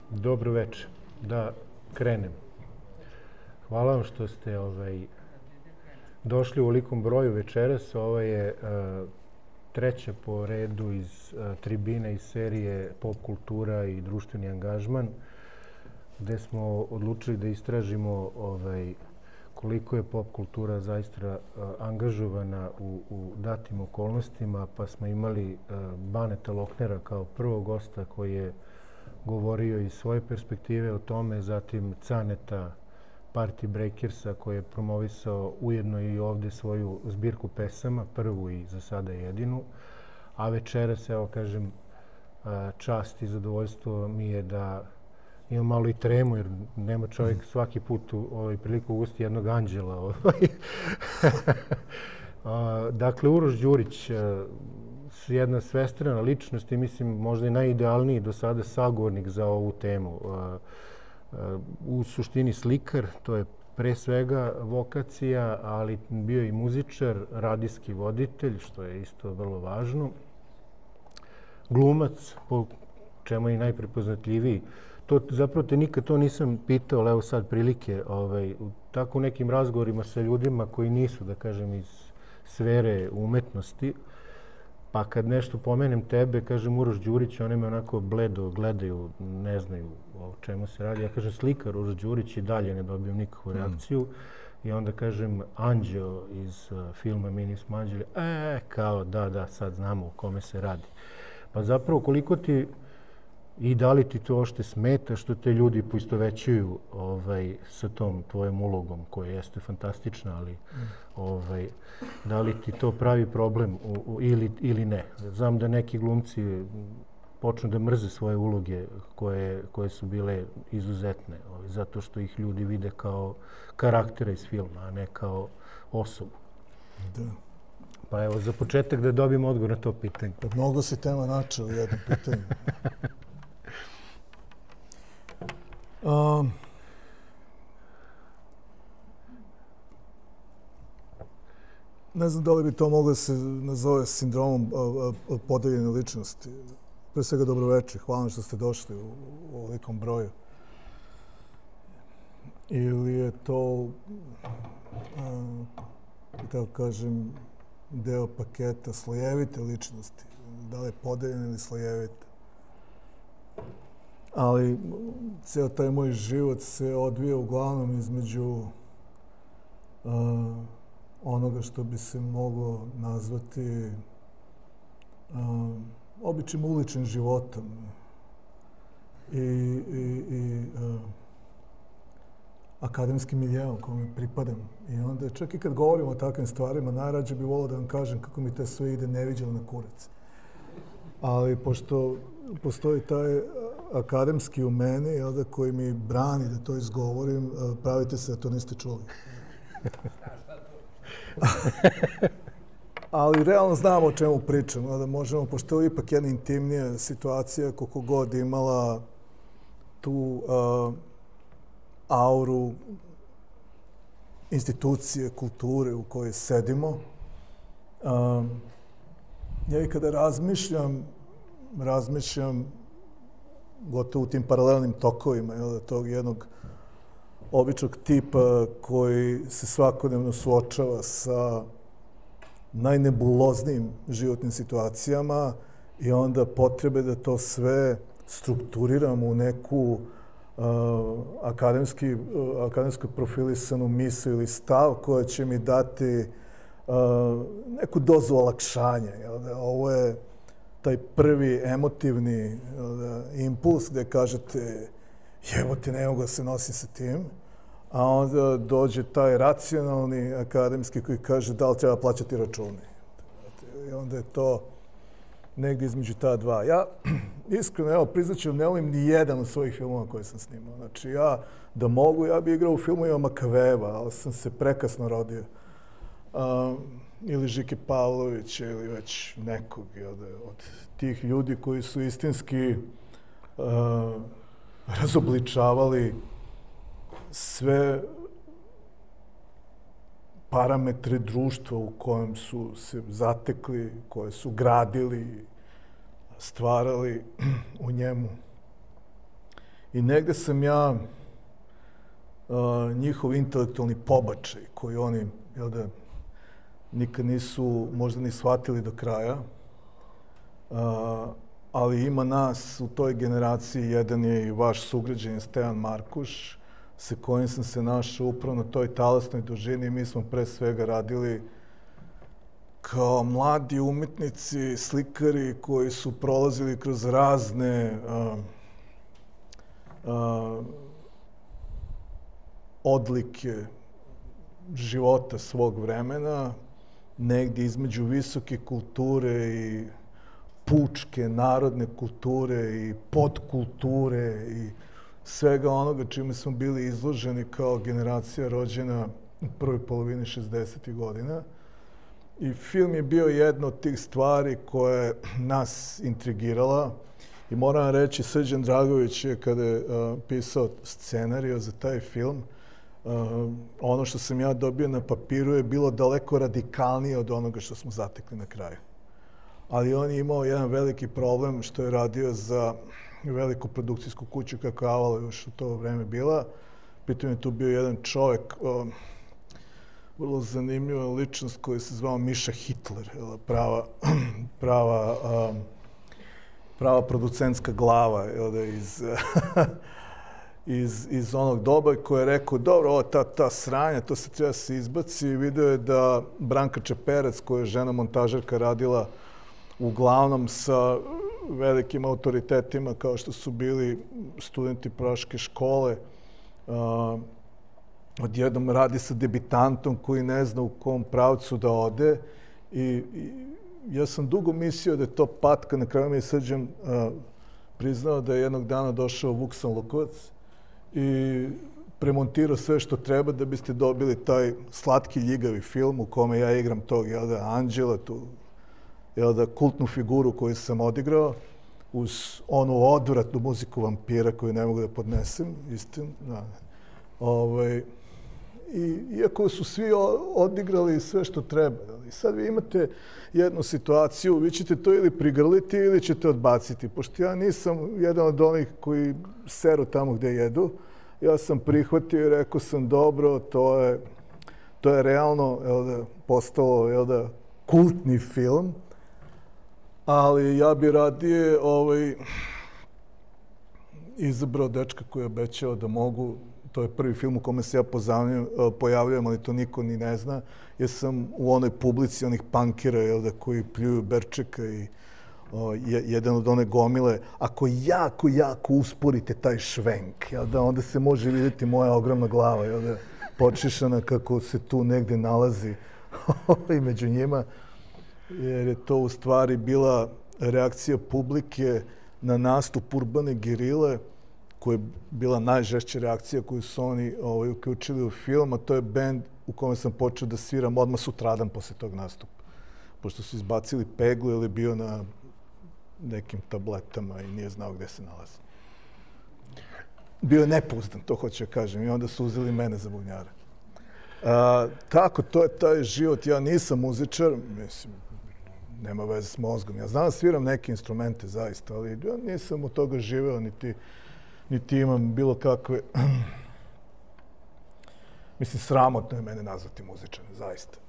Dobro večer. Da krenem. Hvala vam što ste došli u velikom broju večeras. Ovo je treća po redu iz tribine iz serije Pop kultura i društveni angažman, gde smo odlučili da istražimo koliko je pop kultura zaista angažovana u datim okolnostima, pa smo imali Baneta Loknera kao prvog gosta koji je govorio iz svoje perspektive o tome, zatim Caneta Party Breakersa koji je promovisao ujedno i ovde svoju zbirku pesama, prvu i za sada jedinu, a večeras, evo kažem, čast i zadovoljstvo mi je da imam malo i tremu, jer nema čovjek svaki put u priliku ugosti jednog anđela. Dakle, Uroš Đurić, jedna svestrana ličnost i mislim možda i najidealniji do sada sagovornik za ovu temu. U suštini slikar, to je pre svega vokacija, ali bio i muzičar, radijski voditelj, što je isto vrlo važno. Glumac, po čemu je i najprepoznatljiviji. Zapravo te nikad to nisam pitao, ali evo sad prilike. Tako u nekim razgovorima sa ljudima koji nisu, da kažem, iz sfere umetnosti, pa kad nešto pomenem tebe, kažem Uroš Đurić, oni me onako bledo gledaju, ne znaju o čemu se radi. Ja kažem slikar Uroš Đurić i dalje ne dobijem nikakvu reakciju. I onda kažem Anđeo iz filma Mi smo anđeli. Kao da, sad znamo o kome se radi. Pa zapravo koliko ti i da li ti to ošte smeta što te ljudi poistovećuju sa tom tvojom ulogom koja jeste fantastična, ali da li ti to pravi problem ili ne? Znam da neki glumci počnu da mrze svoje uloge koje su bile izuzetne, zato što ih ljudi vide kao karaktera iz filma, a ne kao osobu. Da. Pa evo, za početak da dobijem odgovor na to pitanje. Mnogo si tema načeo u jednom pitanju. Ne znam da li bi to moglo se nazove sindromom podeljene ličnosti. Pre svega dobroveče, hvala što ste došli u ovolikom broju. Ili je to, tako kažem, deo paketa slojevite ličnosti. Da li je podeljena ili slojevita. Ali ceo taj moj život se odvija uglavnom između onoga što bi se moglo nazvati običnim uličnim životom i akademskim miljeom kome pripadam. I onda čak i kad govorimo o takvim stvarima, najrađe bi volio da vam kažem kako mi to sve ide neviđeno na kurac. Ali pošto postoji taj akademski u meni, koji mi brani da to izgovorim, pravite se da to niste čuli. Ali realno znamo o čemu pričamo, da možemo, pošto je ipak jedna intimnija situacija, koliko god imala tu auru institucije, kulture u kojoj sedimo. Ja i kada razmišljam gotovo u tim paralelnim tokovima tog jednog običnog tipa koji se svakodnevno suočava sa najnebuloznijim životnim situacijama i onda potrebe da to sve strukturiramo u neku akademski profilisanu misao ili stav koja će mi dati neku dozu olakšanja. Ovo je taj prvi emotivni impuls gde kažete jebote, ne mogu da se nosim sa tim, a onda dođe taj racionalni akademski koji kaže da li treba plaćati račune. I onda je to negdje između ta dva. Ja iskreno, evo, priznaću, ne volim ni jedan od svojih filmova koje sam snimao. Znači, ja da mogu, ja bih igrao u filmovima Makaveva, ali sam se prekasno rodio. Ili Žike Pavlovića, ili već nekog od tih ljudi koji su istinski razobličavali sve parametre društva u kojem su se zatekli, koje su gradili, stvarali u njemu. I negde sam ja njihov intelektualni pobačaj koji oni nikad nisu možda ni shvatili do kraja, ali ima nas u toj generaciji, jedan je i vaš sugrađanin Stevan Markuš, sa kojim sam se našao upravo na toj talasnoj dužini. Mi smo pre svega radili kao mladi umetnici, slikari koji su prolazili kroz razne odlike života svog vremena, negdje između visoke kulture i pučke, narodne kulture i podkulture i svega onoga čime smo bili izloženi kao generacija rođena u prvoj polovini 60. godina. I film je bio jedna od tih stvari koja je nas intrigirala. I moram vam reći, Srđan Dragović je kada je pisao scenariju za taj film, ono što sam ja dobio na papiru je bilo daleko radikalnije od onoga što smo zatekli na kraju. Ali on je imao jedan veliki problem što je radio za veliku produkcijsku kuću kako je Avala još u to vreme bila. Pritom je tu bio jedan čovjek, vrlo zanimljiva ličnost koji se zvao Miša Hitler, prava producentska glava iz onog doba koji je rekao, dobro, ovo ta sranja, to se treba se izbaci. I video je da Branka Čeperac, koja je žena montažerka, radila uglavnom sa velikim autoritetima kao što su bili studenti Praške škole, odjednom radi sa debitantom koji ne zna u kom pravcu da ode. I ja sam dugo mislio da je to patka, na kraju mi je Srđan priznao da je jednog dana došao Vuksan Lukovac i premontirao sve što treba da biste dobili taj slatki ljigavi film u kome ja igram tog anđela, tu kultnu figuru koju sam odigrao, uz onu odvratnu muziku vampira koju ne mogu da podnesem, istin. Iako su svi odigrali sve što treba. I sad vi imate jednu situaciju, vi ćete to ili prigrliti ili ćete odbaciti. Pošto ja nisam jedan od onih koji seru tamo gde jedu, ja sam prihvatio i rekao sam dobro, to je realno postalo kultni film, ali ja bi radije izabrao dečka koji je obećao da mogu. To je prvi film u kome se ja pojavljujem, ali to niko ni ne zna, jer sam u onoj publici onih punkera koji pljuju Berčeka i jedan od one gomile. Ako jako usporite taj švenk, onda se može vidjeti moja ogromna glava, počišana kako se tu negde nalazi i među njima, jer je to u stvari bila reakcija publike na nastup Urbane gerile, koja je bila najžešća reakcija koju su oni uključili u film, a to je bend u kome sam počeo da sviram odmah sutradan posle tog nastupa. Pošto su izbacili peglu ili bio na nekim tabletama i nije znao gde se nalazi. Bio je nepouzdan, to hoću da kažem, i onda su uzeli mene za bubnjara. Tako, to je taj život. Ja nisam muzičar, mislim, nema veze s mozgom. Ja znam da sviram neke instrumente, zaista, ali ja nisam od toga živeo, niti imam bilo kakve... Mislim, sramotno je mene nazvati muzičarom, zaista.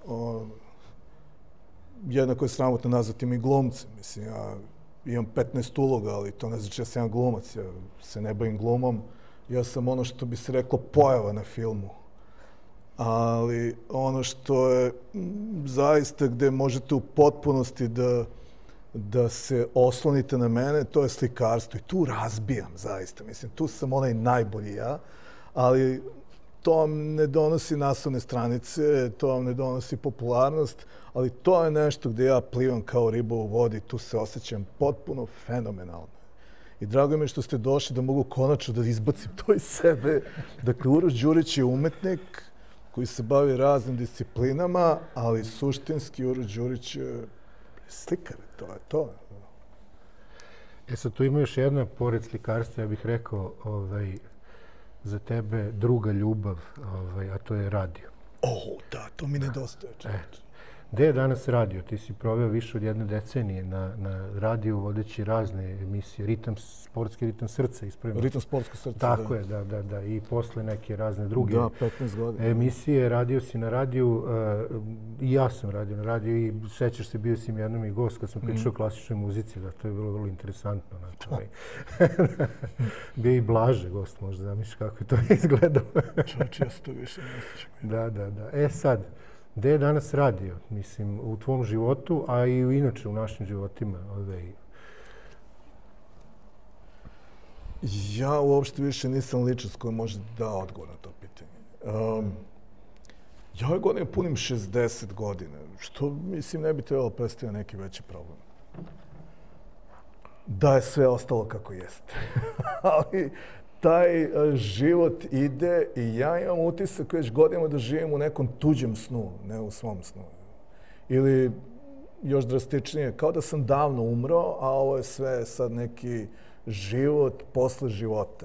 Jednako je sramotno nazvati mi glumcem. Mislim, ja imam 15 uloga, ali to ne znači da sam ja glumac. Ja se ne bavim glumom. Ja sam ono što bi se reklo pojava na filmu. Ali ono što je zaista gde možete u potpunosti da se oslonite na mene, to je slikarstvo. I tu razbijam, zaista. Mislim, tu sam onaj najbolji ja, ali to vam ne donosi naslovne stranice, to vam ne donosi popularnost, ali to je nešto gde ja plivam kao riba u vodi, tu se osjećam potpuno fenomenalno. I drago mi je što ste došli da mogu konačno da izbacim to iz sebe. Dakle, Uroš Đurić je umetnik koji se bavi raznim disciplinama, ali suštinski Uroš Đurić je slikar, to je to. Sad, tu ima još jedna, pored slikarstva, ja bih rekao, za tebe druga ljubav, a to je radio. Da, to mi nedostaje, čovječe. Gde je danas radio? Ti si proveo više od 1 decenije na radiju vodeći razne emisije. Sportski ritam srca, ispravimo. Ritam sportsko srce, tako je, da. I posle neke razne druge 15 godina. Emisije. Radio si na radiju, i ja sam radio na radiju i sećaš se, bio si mi jednom i gost kad sam pričao o klasičnoj muzici, da to je bilo vrlo interesantno. Bio i Blaže gost, možda zamisliš kako je to izgledalo. Čovječ, ja se to više ne sjećam. Da. Sad, gde je danas radio? Mislim, u tvom životu, a i inače u našim životima. Ja uopšte više nisam ličnost koja može da odgovor na to pitanje. Ja ove godine punim 60 godina, što mislim ne bi trebalo predstaviti neki veći problem. Da je sve ostalo kako jeste. Ali taj život ide i ja imam utisak već godinama da živim u nekom tuđem snu, ne u svom snu. Ili još drastičnije, kao da sam davno umro, a ovo je sve sad neki život posle života.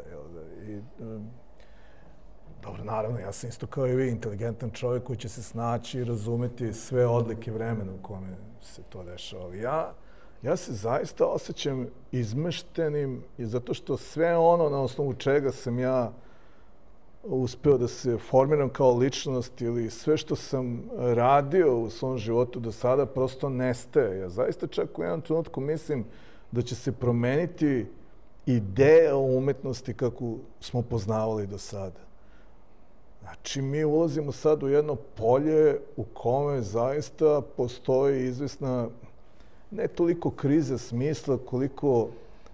Dobro, naravno, ja sam isto kao i vi, inteligentan čovjek koji će se snaći i razumeti sve odlike vremena u kome se to dešava. Ali ja se zaista osjećam izmeštenim i zato što sve ono na osnovu čega sam ja uspeo da se formiram kao ličnost ili sve što sam radio u svom životu do sada prosto nestaje. Ja zaista čak u jednom trenutku mislim da će se promeniti ideja o umetnosti kako smo poznavali do sada. Znači, mi ulazimo sad u jedno polje u kome zaista postoji izvesna ne toliko kriza smisla, koliko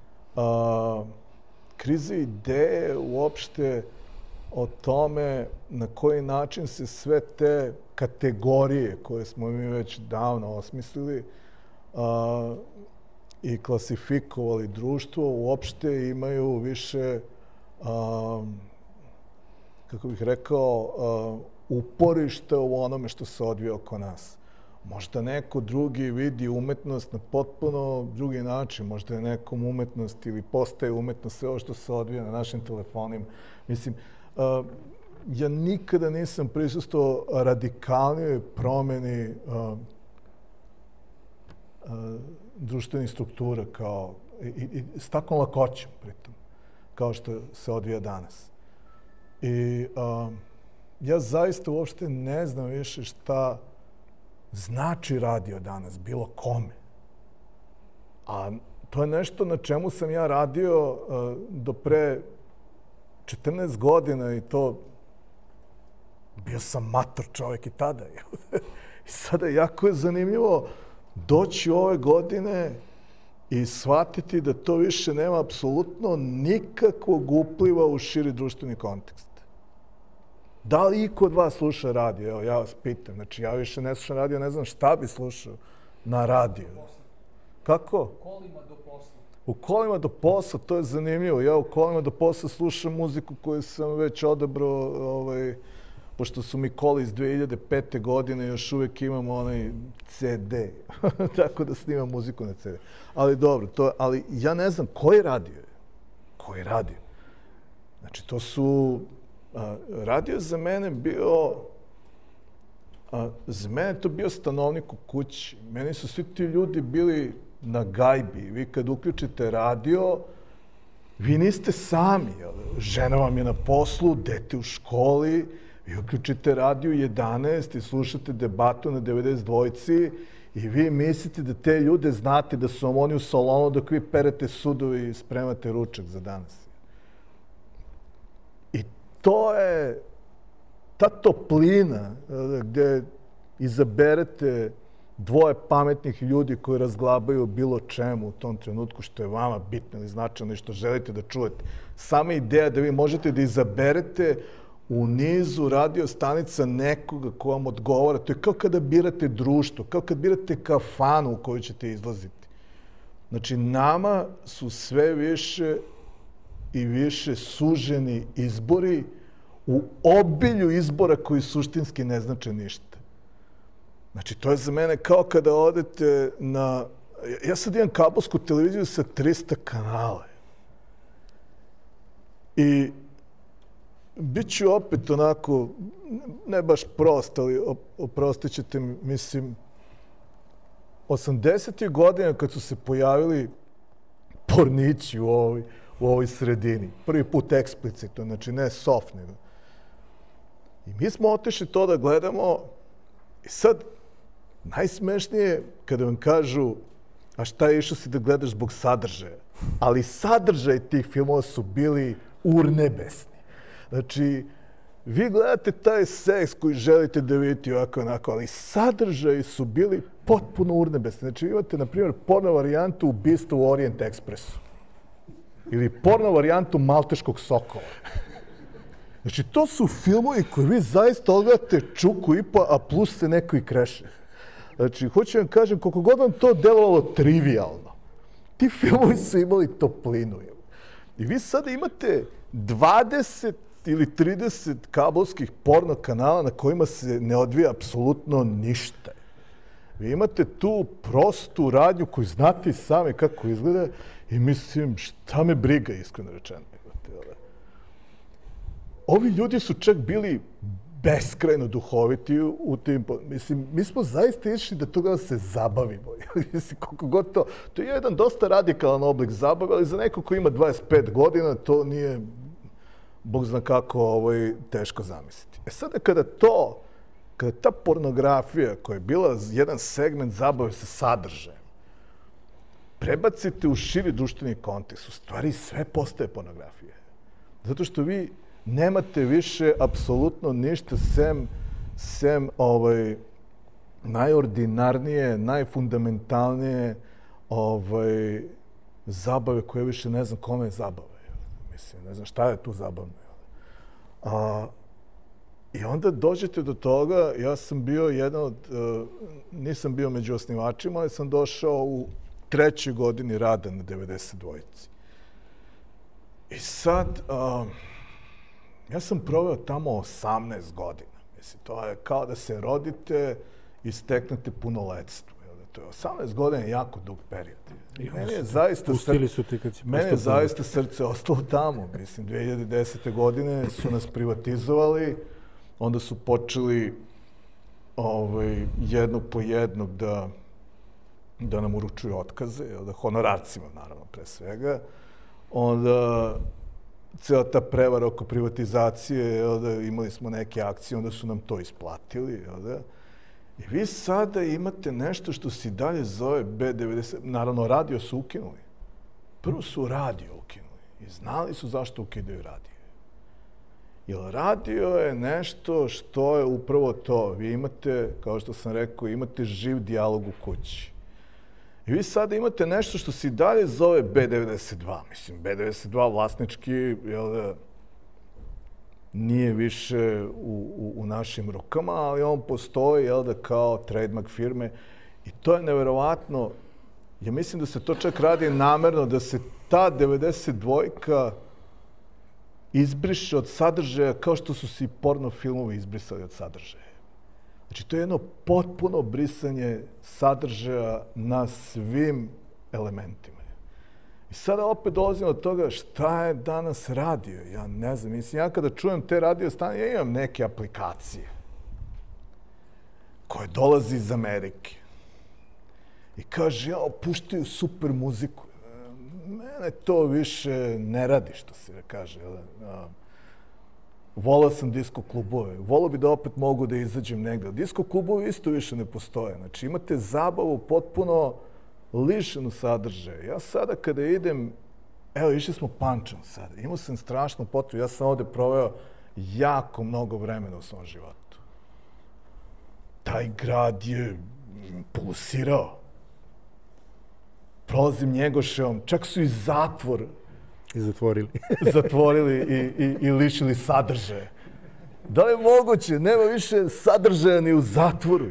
kriza ideje uopšte o tome na koji način se sve te kategorije koje smo mi već davno osmislili i klasifikovali društvo, uopšte imaju više, kako bih rekao, uporišta u onome što se odvija oko nas. Možda neko drugi vidi umetnost na potpuno drugi način. Možda je nekom umetnost ili postaje umetnost sve ovo što se odvija na našim telefonima. Mislim, ja nikada nisam prisustvovao radikalnijoj promeni društvenih struktura i s takvom lakoćom, pritom, kao što se odvija danas. I ja zaista uopšte ne znam više šta znači radio danas, bilo kome. A to je nešto na čemu sam ja radio do pre 14 godina i to bio sam mator čovjek i tada. I sada jako je zanimljivo doći ove godine i shvatiti da to više nema apsolutno nikakvog upliva u širi društveni kontekst. Da li iko od vas sluša radio? Evo, ja vas pitam. Znači, ja više ne slušam radio, ne znam šta bi slušao na radio. Kako? U kolima do posla. U kolima do posla, to je zanimljivo. Ja u kolima do posla slušam muziku koju sam već odabrao, pošto su mi koli iz 2005. godine, još uvijek imam onaj CD. Tako da snimam muziku na CD. Ali dobro, ali ja ne znam koji radio je. Koji radio? Znači, to su... Radio za mene bio... Za mene to bio stanovnik u kući. Meni su svi ti ljudi bili na gajbi. Vi kad uključite radio, vi niste sami. Žena vam je na poslu, dete u školi, vi uključite radio 11 i slušate debatu na 92 i vi mislite da te ljude znate da su vam oni u salonu dok vi perete sudovi i spremate ručak za danas. I to je ta toplina gde izaberete dvoje pametnih ljudi koji razglabaju bilo čemu u tom trenutku što je vama bitno ili značajno i što želite da čujete. Sama ideja da vi možete da izaberete u nizu radio stanica nekoga ko vam odgovara. To je kao kada birate društvo, kao kada birate kafanu u koju ćete izlaziti. Znači, nama su sve više i više suženi izbori u obilju izbora koji suštinski ne znače ništa. Znači, to je za mene kao kada odete na... Ja sad imam kabelsku televiziju sa 300 kanala. I bit ću opet onako, ne baš prost, ali oprostit ćete mi, mislim, 80. godina kad su se pojavili pornići u ovoj sredini, prvi put eksplicitno, znači ne soft, nego. I mi smo otišli to da gledamo i sad najsmešnije kada vam kažu a šta je išao si da gledaš zbog sadržaja, ali sadržaj tih filmova su bili urnebesni. Znači, vi gledate taj seks koji želite da vidite ovako onako, ali sadržaji su bili potpuno urnebesni. Znači, imate, na primjer, porno varijantu Ubistva u Orient Expressu. Ili porno varijantu Malteškog sokola. Znači, to su filmovi koji vi zaista odgledate čuku i pa, a plus se neko i kreše. Znači, hoću vam kažem, koliko god vam to delovalo trivialno, ti filmovi su imali toplinu. I vi sada imate 20 ili 30 kablovskih porno kanala na kojima se ne odvija apsolutno ništa. Vi imate tu prostu radnju koju znate i sami kako izgleda i mislim, šta me briga, iskreno rečeno. Ovi ljudi su čak bili beskrajno duhoviti u tim... Mislim, mi smo zaista išli da toga se zabavimo. Mislim, koliko god to... To je jedan dosta radikalan oblik zabave, ali za neko ko ima 25 godina to nije, Bog zna kako, teško zamisliti. E sada kada ta pornografija koja je bila jedan segment zabave sa sadržajem, prebacite u širi društveni kontekst, u stvari sve postaje pornografija. Zato što vi nemate više apsolutno ništa sem najordinarnije, najfundamentalnije zabave koje više ne znam kome je zabava. Mislim, ne znam šta je tu zabavno. I onda dođete do toga, ja sam bio jedan od, nisam bio među osnivačima, ali sam došao u 3. godini rada na 92-ici. I sad, ja sam proveo tamo 18 godina. Mislim, to je kao da se rodite i steknete punoletstvo. To je 18 godina je jako dug period. Meni je zaista srce ostalo tamo. Mislim, 2010. godine su nas privatizovali, onda su počeli jednog po jednog da nam uručuju otkaze, honorarcima, naravno, pre svega. Onda cijela ta prevara oko privatizacije, imali smo neke akcije, onda su nam to isplatili. I vi sada imate nešto što se dalje zove B90. Naravno, radio su ukinuli. Prvo su radio ukinuli. I znali su zašto ukidaju radio. Jer radio je nešto što je upravo to. Vi imate, kao što sam rekao, imate živ dijalog u kući. I vi sada imate nešto što se dalje zove B92. Mislim, B92 vlasnički nije više u našim rukama, ali on postoji kao trademark firme. I to je neverovatno. Ja mislim da se to čak radi namerno, da se ta 92-ka izbriše od sadržaja kao što su se i porno filmovi izbrisali od sadržaja. Znači, to je jedno potpuno brisanje sadržaja na svim elementima. I sada opet dolazimo od toga šta je danas radio. Ja ne znam, mislim, ja kada čujem te radio stane, ja imam neke aplikacije koje dolazi iz Amerike. I kaže, puštaju super muziku. Mene to više ne radi, što se kaže. Volao sam disko klubove. Volao bi da opet mogu da izađem negde. Disko klubovi isto više ne postoje. Znači, imate zabavu potpuno lišenu sadržaja. Ja sada kada idem, evo, išli smo Pančevom sada. Imao sam strašnu potrebu. Ja sam ovde proveo jako mnogo vremena u svom životu. Taj grad je pulsirao. Prolazim Njegoševom, čak su i zatvor zatvorili i lišili sadržaje. Da li je moguće? Nema više sadržaja ni u zatvoru.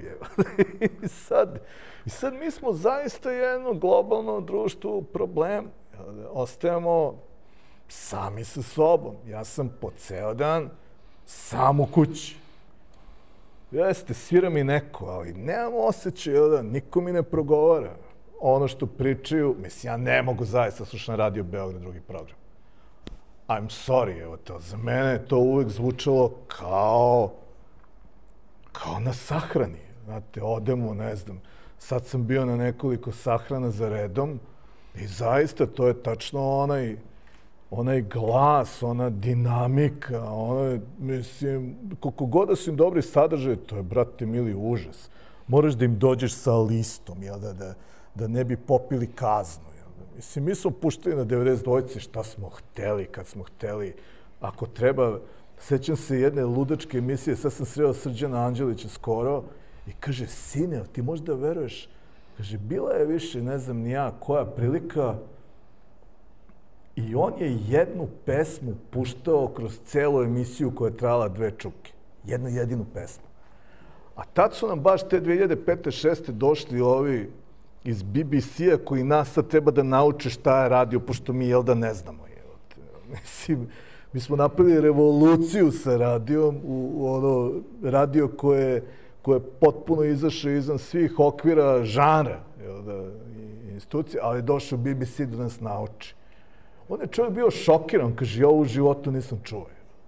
I sad mi smo zaista jedno globalno društvo problem. Ostajemo sami sa sobom. Ja sam po ceo dan sam u kući. Jeste, svira mi neko, ali nemam osjećaj da niko mi ne progovara. Ono što pričaju, mislim, ja ne mogu zaista slušati na Radio Beograd drugi program. I'm sorry, evo to, za mene je to uvek zvučalo kao na sahrani. Znate, odemo, ne znam, sad sam bio na nekoliko sahrana za redom i zaista to je tačno onaj glas, ona dinamika, mislim, koliko god da su im dobri sadržaj, to je, brate mili, užas. Moraš da im dođeš sa listom, jel da ne bi popili kaznu. Mislim, mi smo puštali na 92. šta smo hteli, kad smo hteli. Ako treba, sećam se jedne ludačke emisije, sad sam sreo Srđana Anđelića skoro i kaže, sine, ti možda veruješ, kaže, bila je više, ne znam ni ja, koja prilika i on je jednu pesmu puštao kroz celu emisiju koja je trajala 2 čuke. Jednu jedinu pesmu. A tad su nam baš te 2005-2006 došli ovi iz BBC-a koji nas sad treba da nauče šta je radio, pošto mi jel da ne znamo. Mislim, mi smo napravili revoluciju sa radijom, radio koje je potpuno izašao izvan svih okvira žanra i institucija, ali je došao BBC da nas nauči. On je čovjek bio šokiran, kaže, ja u životu nisam čuo.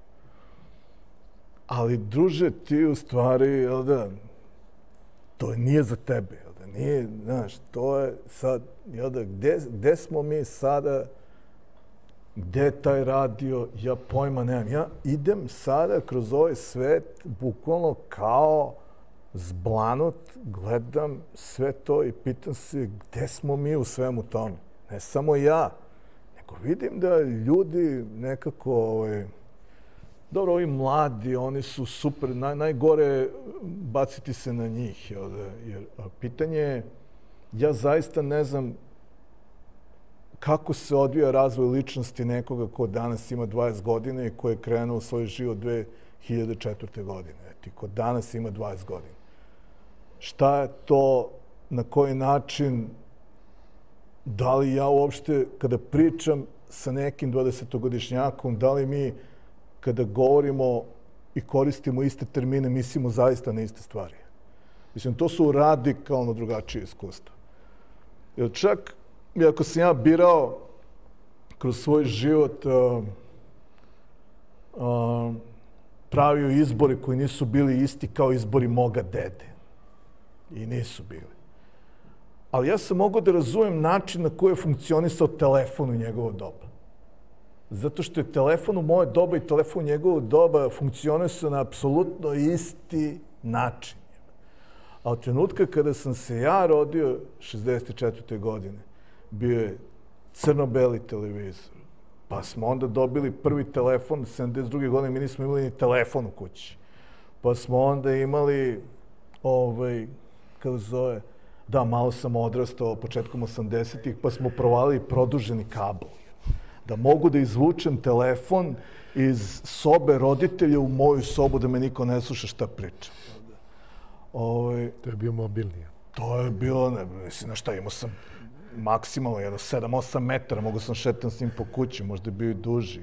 Ali, druže, ti u stvari, to nije za tebe, nije, znaš, to je sad, gde smo mi sada, gde je taj radio, ja pojma nemam. Ja idem sada kroz ovaj svet, bukvalno kao zblanut, gledam sve to i pitam se gde smo mi u svemu tome. Ne samo ja, nego vidim da ljudi nekako, dobro, ovi mladi, oni su super, najgore je baciti se na njih, jer pitanje je, ja zaista ne znam kako se odvija razvoj ličnosti nekoga ko danas ima 20 godina i ko je krenuo u svoj život 2004. godine. Ti ko danas ima 20 godina. Šta je to, na koji način, da li ja uopšte, kada pričam sa nekim 20-godišnjakom, da li mi, kada govorimo i koristimo iste termine, mislimo zaista na iste stvari. Mislim, to su radikalno drugačije iskustva. Jer čak, iako sam ja birao kroz svoj život, pravio izbore koji nisu bili isti kao izbori moga dede. I nisu bili. Ali ja sam mogao da razumem način na koji je funkcionisao telefon u njegovo doba. Zato što je telefon u moje doba i telefon u njegovo doba funkcionisao na apsolutno isti način. A od trenutka kada sam se ja rodio 64. godine, bio je crno-beli televizor. Pa smo onda dobili prvi telefon, 72. godine mi nismo imali ni telefon u kući. Pa smo onda imali, kako zove, da, malo sam odrastao početkom 80-ih, pa smo provalili produženi kabel. Da mogu da izvučem telefon iz sobe roditelja u moju sobu da me niko ne sluša šta pričam. To je bio mobilnije. To je bilo, ne mislim, na šta, imao sam maksimalno 7-8 metara, mogu sam šetam s njim po kući, možda je bio i duži.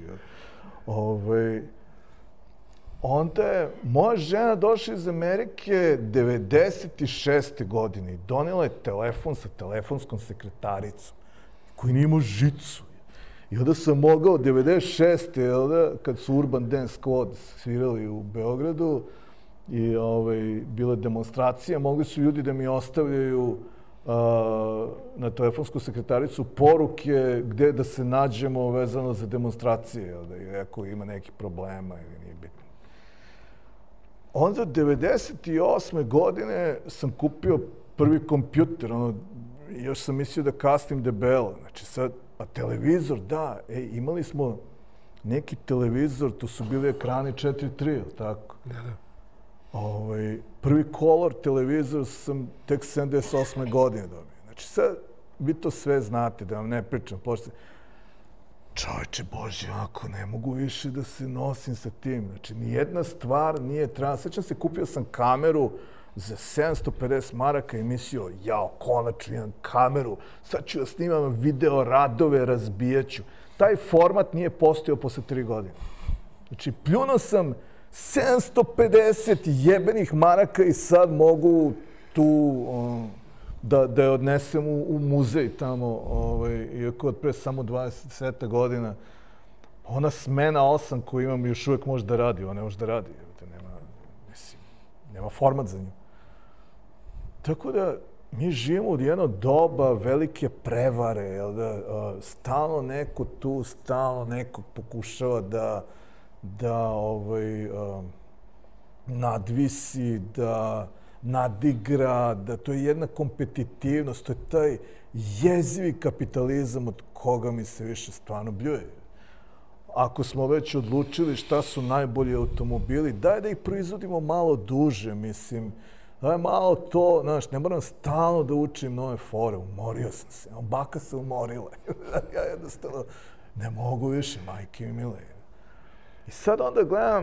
Onda je moja žena došla iz Amerike 96. godine i donela je telefon sa telefonskom sekretaricom koji nije imao žicu. I onda sam mogao 96. kad su Urban Dance Squad svirali u Beogradu i bila demonstracija, mogli su ljudi da mi ostavljaju na telefonsku sekretaricu poruke gde da se nađemo vezano za demonstracije, ako ima nekih problema ili nije bitno. Onda 98. godine sam kupio prvi kompjuter, još sam mislio da kasnim debelo. Znači sad, a televizor, da, imali smo neki televizor, to su bili ekrani 4:3, tako? Da. Prvi color televizor sam tek 78. godine dobio. Znači sad, vi to sve znate, da vam ne pričam, pošto čoveče Bože, ako ne mogu više da se nosim sa tim. Znači, nijedna stvar nije trebala. Sećam se, kupio sam kameru za 750 maraka i mislio, jao, konačno imam kameru, sad ću da snimam video radove, razbijaću. Taj format nije postojao posle 3 godine. Znači, pljunuo sam 750 jebenih maraka i sad mogu tu da je odnesem u muzej tamo, iako od pre samo 20 godina. Ona smena 8 koju imam još uvek može da radi, ona ne može da radi. Nema format za nju. Tako da, mi živimo u jedno doba velike prevare, jel da, stalno neko tu, stalno neko pokušava da nadvisi, da nadigra, da to je jedna kompetitivnost, to je taj jezivi kapitalizam od koga mi se više stvarno bljuje. Ako smo već odlučili šta su najbolji automobili, daj da ih proizvodimo malo duže, mislim. Daj malo to, znaš, ne moram stalno da učim nove fore, umorio sam se, baka se umorila. Ja jednostavno ne mogu više, majke mi mile. I sad onda gledam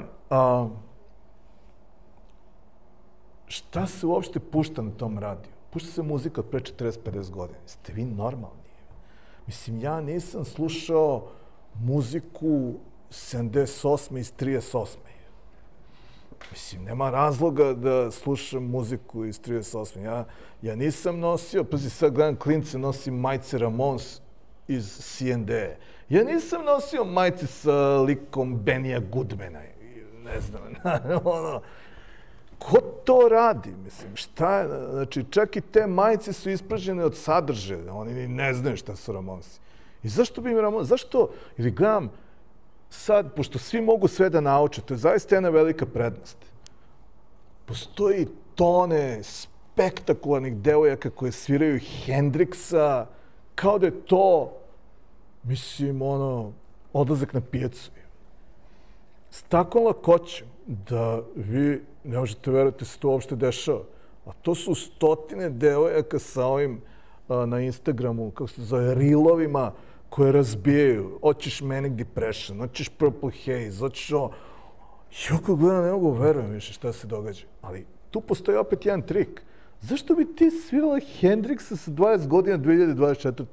šta se uopšte pušta na tom radiju. Pušta se muzika od pre 40-50 godina. Ste vi normalni? Mislim, ja nisam slušao muziku 78. iz 38. Mislim, nema razloga da slušam muziku iz 38. Ja nisam nosio, pazi sad gledam klince, nosim majice Ramones iz C&D. Ja nisam nosio majice sa likom Benija Goodmana. Ne znam, ono... Ko to radi? Mislim, šta je? Znači, čak i te majice su ispražnjene od sadržaja. Oni ni ne znaju šta su Ramonsi. I zašto bi im Ramonsi? Zašto? Ili gledam sad, pošto svi mogu sve da nauče, to je zaista jedna velika prednost. Postoji tone spektakularnih devojaka koje sviraju Hendrixa, kao da je to, mislim, odlazak na pijacu. S takvom lakoćem da vi ne možete verovati da se to uopšte dešava. A to su stotine devojaka sa ovim na Instagramu, kako se zove, reelovima koje razbijaju. Hoćeš Manic Depression, hoćeš Purple Haze, hoćeš ovo. Ja kako gledam, ne mogu verujem više šta se događa. Ali tu postoji opet jedan trik. Zašto bi ti svirala Hendrixa sa 20 godina 2024.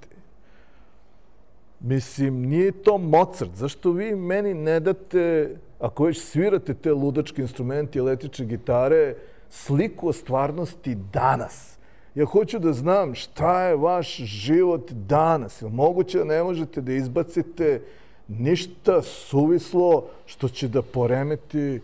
Mislim, nije to Mozart. Zašto vi meni ne date, ako već svirate te ludačke instrumenti, električne gitare, sliku o stvarnosti danas? Ja hoću da znam šta je vaš život danas. Je li moguće da ne možete da izbacite ništa suvislo što će da poremeti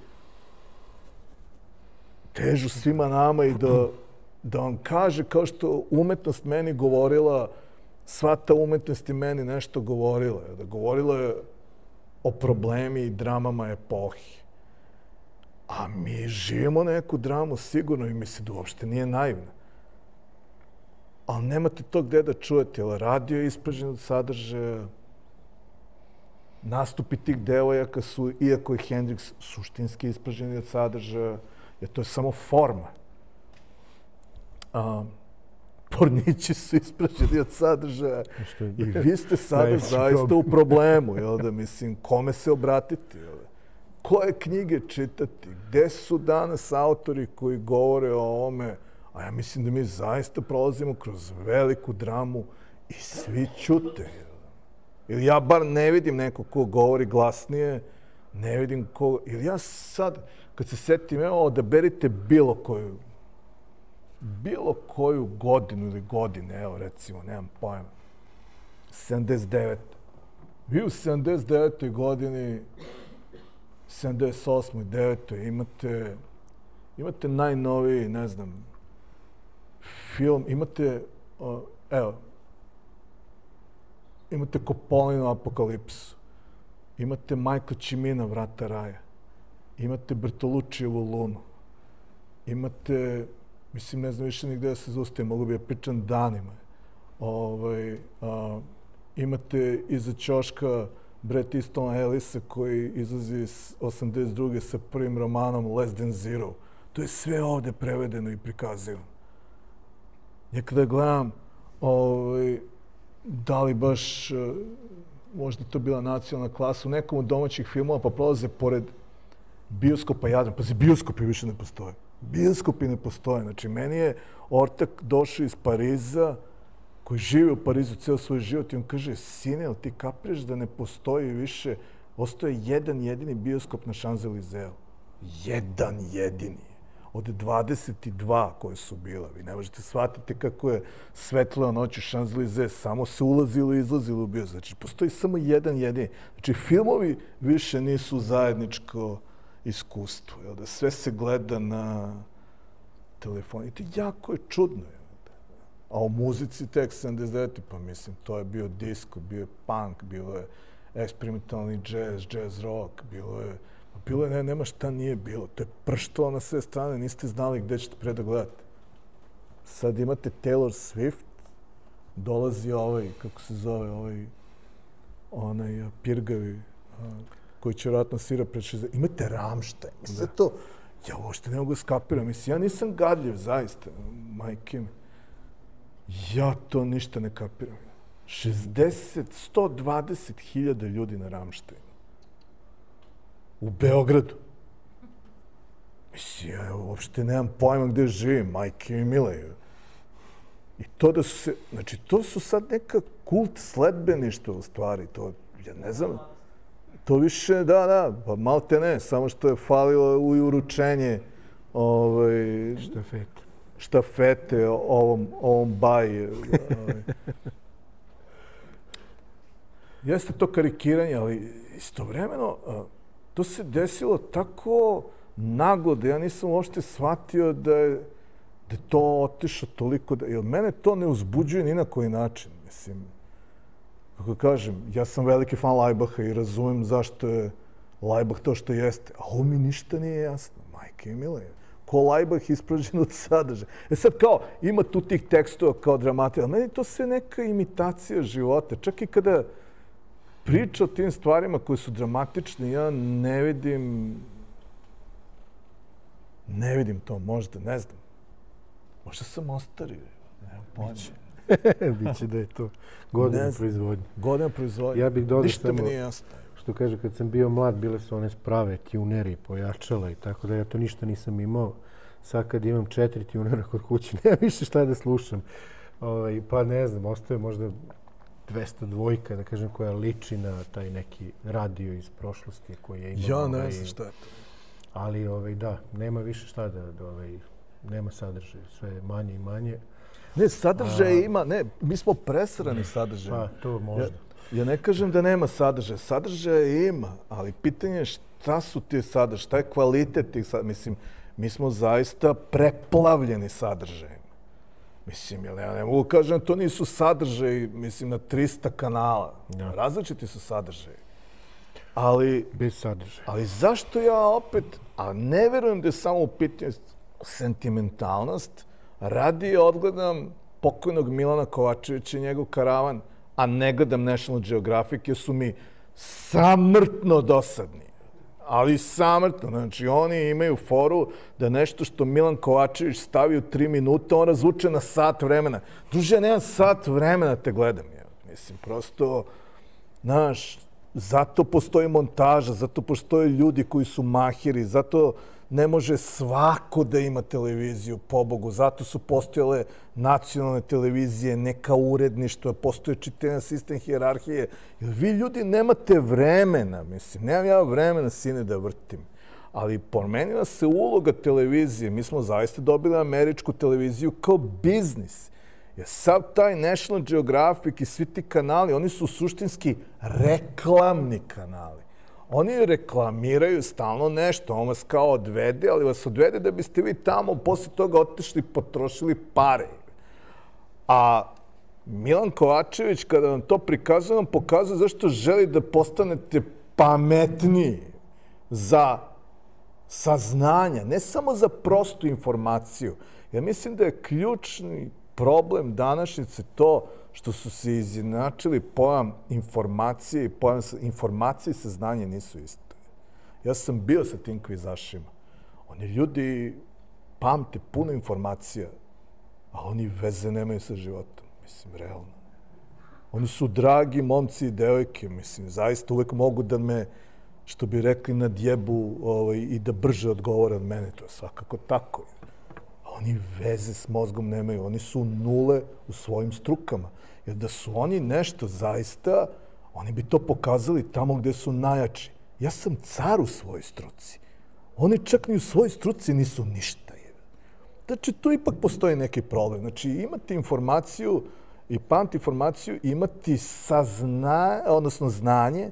težu svima nama i da vam kaže kao što umetnost meni govorila, sva ta umetnost i meni nešto govorila. Da govorila je o problemi i dramama epohi. A mi živimo neku dramu sigurno i mislim da uopšte nije naivna. Ali nemate to gde da čujete, jer radio je ispražnjen od sadržaja. Nastupi tih devojaka su, iako je Hendrix suštinski ispražnjeni od sadržaja, jer to je samo forma. Pornići su ispražnjeni od sadržaja i vi ste sada zaista u problemu, jel da, mislim, kome se obratiti, jel da? Koje knjige čitati? Gde su danas autori koji govore o ovome? A ja mislim da mi zaista prolazimo kroz veliku dramu i svi ćute, jel da? Ili ja bar ne vidim neko ko govori glasnije, ne vidim ko... Ili ja sad, kad se setim, evo, odaberite bilo koju godinu ili godine, evo recimo, nemam pojma, 79. Vi u 79. godini, 78. i 9. imate najnoviji, ne znam, film, imate Coppolinu Apokalipsu, imate Majka Cimina Vrata raja, imate Bertoluccijevu Lunu, imate... Mislim, ne znam više ni gde da se zaustavim, mogu bi ja pričam danima. Imate iza ćoška Bret Eastona Ellisa koji izlazi iz 82. sa prvim romanom Less Than Zero. To je sve ovde prevedeno i prikazivano. Ja kada gledam da li baš možda to bila nacionalna klasa u nekom od domaćih filmova, pa prolaze pored bioskopa Jadran. Pazi, bioskopi više ne postoje. Bioskopi ne postoje. Znači, meni je ortak došao iz Pariza, koji živi u Parizu ceo svoj život i on kaže, sine, jel ti kapiraš da ne postoji više? Ostaje jedan jedini bioskop na Champs-Élysées. Jedan jedini. Od 22 koje su bila. Vi ne možete shvatiti kako je svetlila noć u Champs-Élysées. Samo se ulazilo i izlazilo u bioskop. Znači, postoji samo jedan jedini. Znači, filmovi više nisu zajedničko iskustvo, jel da sve se gleda na telefonu. I to jako je čudno. A u muzici tek 79. Pa mislim, to je bio disco, bio je punk, bilo je eksperimentalni jazz rock, bilo je, nema šta nije bilo. To je prštalo na sve strane, niste znali gde ćete pre da gledate. Sad imate Taylor Swift, dolazi kako se zove, onaj pirgavi, koji će vjerojatno svira pred 60. Imate Rammstein. Mislim to, ja uopšte ne mogu skapiram. Mislim, ja nisam gadljiv, zaista, majke mi. Ja to ništa ne kapiram. 120.000 ljudi na Rammsteinu. U Beogradu. Mislim, ja uopšte nemam pojma gde živim, majke mi mile. I to da su se, znači, to su sad neka kult sledbeništva u stvari, to, ja ne znam, to više, da, pa malte ne, samo što je falilo u uručenje štafete ovom baji. Jeste to karikiranje, ali istovremeno to se desilo tako naglo da ja nisam uopšte shvatio da je to otišao toliko da... Jer mene to ne uzbuđuje ni na koji način. Mislim, kako kažem, ja sam veliki fan Lajbaha i razumem zašto je Lajbah to što jeste. A ovo mi ništa nije jasno. Majke mile. Ko Lajbah ispražen od sadržaja. Sad kao, ima tu tih tekstova kao dramatika, ali meni to sve neka imitacija života. Čak i kada priča o tim stvarima koje su dramatične, ja ne vidim to možda, ne znam. Možda sam ostario. Nemam pojma. Biće da je to godina proizvodnje. Godina proizvodnje. Ja bih dodao ništa mi nije jasno. Što kaže, kad sam bio mlad, bile su one sprave, tuneri, pojačala i tako da ja to ništa nisam imao. Sad kad imam 4 tunera kod kuće, nema više šta da slušam. Pa ne znam, ostaje možda 202, da kažem, koja liči na taj neki radio iz prošlosti koji je imao. Ja ne znam šta je to. Ali da, nema više šta da nema sadržaja, sve je manje i manje. Ne, sadržaje ima, ne, mi smo presrani sadržajem. Pa, to možda. Ja ne kažem da nema sadržaja. Sadržaja ima, ali pitanje je šta su ti sadržaje, šta je kvalitet tih sadržaja. Mislim, mi smo zaista preplavljeni sadržajem. Mislim, ja ne mogu kažem, to nisu sadržaji, mislim, na 300 kanala. Ja. Različiti su sadržaji. Ali... Bez sadržaja. Ali zašto ja opet, a ne verujem da je samo u pitanju sentimentalnost, radije odgledam pokojnog Milana Kovačevića i njegov Karavan, a ne gledam National Geographic, jer su mi samrtno dosadni. Ali samrtno. Znači, oni imaju foru da nešto što Milan Kovačević stavi u 3 minuta, on razvuče na sat vremena. Druže, ja nemam sat vremena te gledam. Mislim, prosto, znaš, zato postoji montaža, zato postoje ljudi koji su mahiri, zato ne može svako da ima televiziju, pobogu. Zato su postojale nacionalne televizije, neka uredništva, postoje čitav sistem hijerarhije. Jer vi ljudi nemate vremena, mislim, nemam ja vremena sine da vrtim. Ali promenila se uloga televizije. Mi smo zaista dobili američku televiziju kao biznis. Jer sav taj National Geographic i svi ti kanali, oni su suštinski reklamni kanali. Oni reklamiraju stalno nešto, on vas kao odvede, ali vas odvede da biste vi tamo posle toga otišli i potrošili pare. A Milan Kovačević, kada vam to prikazuje, vam pokazuje zašto želi da postanete pametniji za saznanja, ne samo za prostu informaciju. Ja mislim da je ključni problem današnjice to što su se izjednačili pojam informacije i pojam informacije i saznanje nisu isto. Ja sam bio sa tim kvizašima. Oni ljudi pamte puno informacija, a oni veze nemaju sa životom. Mislim, realno. Oni su dragi momci i devojke, mislim, zaista uvek mogu da me, što bi rekli, nadjebu i da brže odgovore od mene. To je svakako tako. Oni veze s mozgom nemaju. Oni su nule u svojim strukama. Jer da su oni nešto zaista, oni bi to pokazali tamo gde su najjači. Ja sam car u svojoj struci. Oni čak ni u svojoj struci nisu ništa. Znači, tu ipak postoji neki problem. Znači, imati informaciju i pamti informaciju, imati odnosno znanje.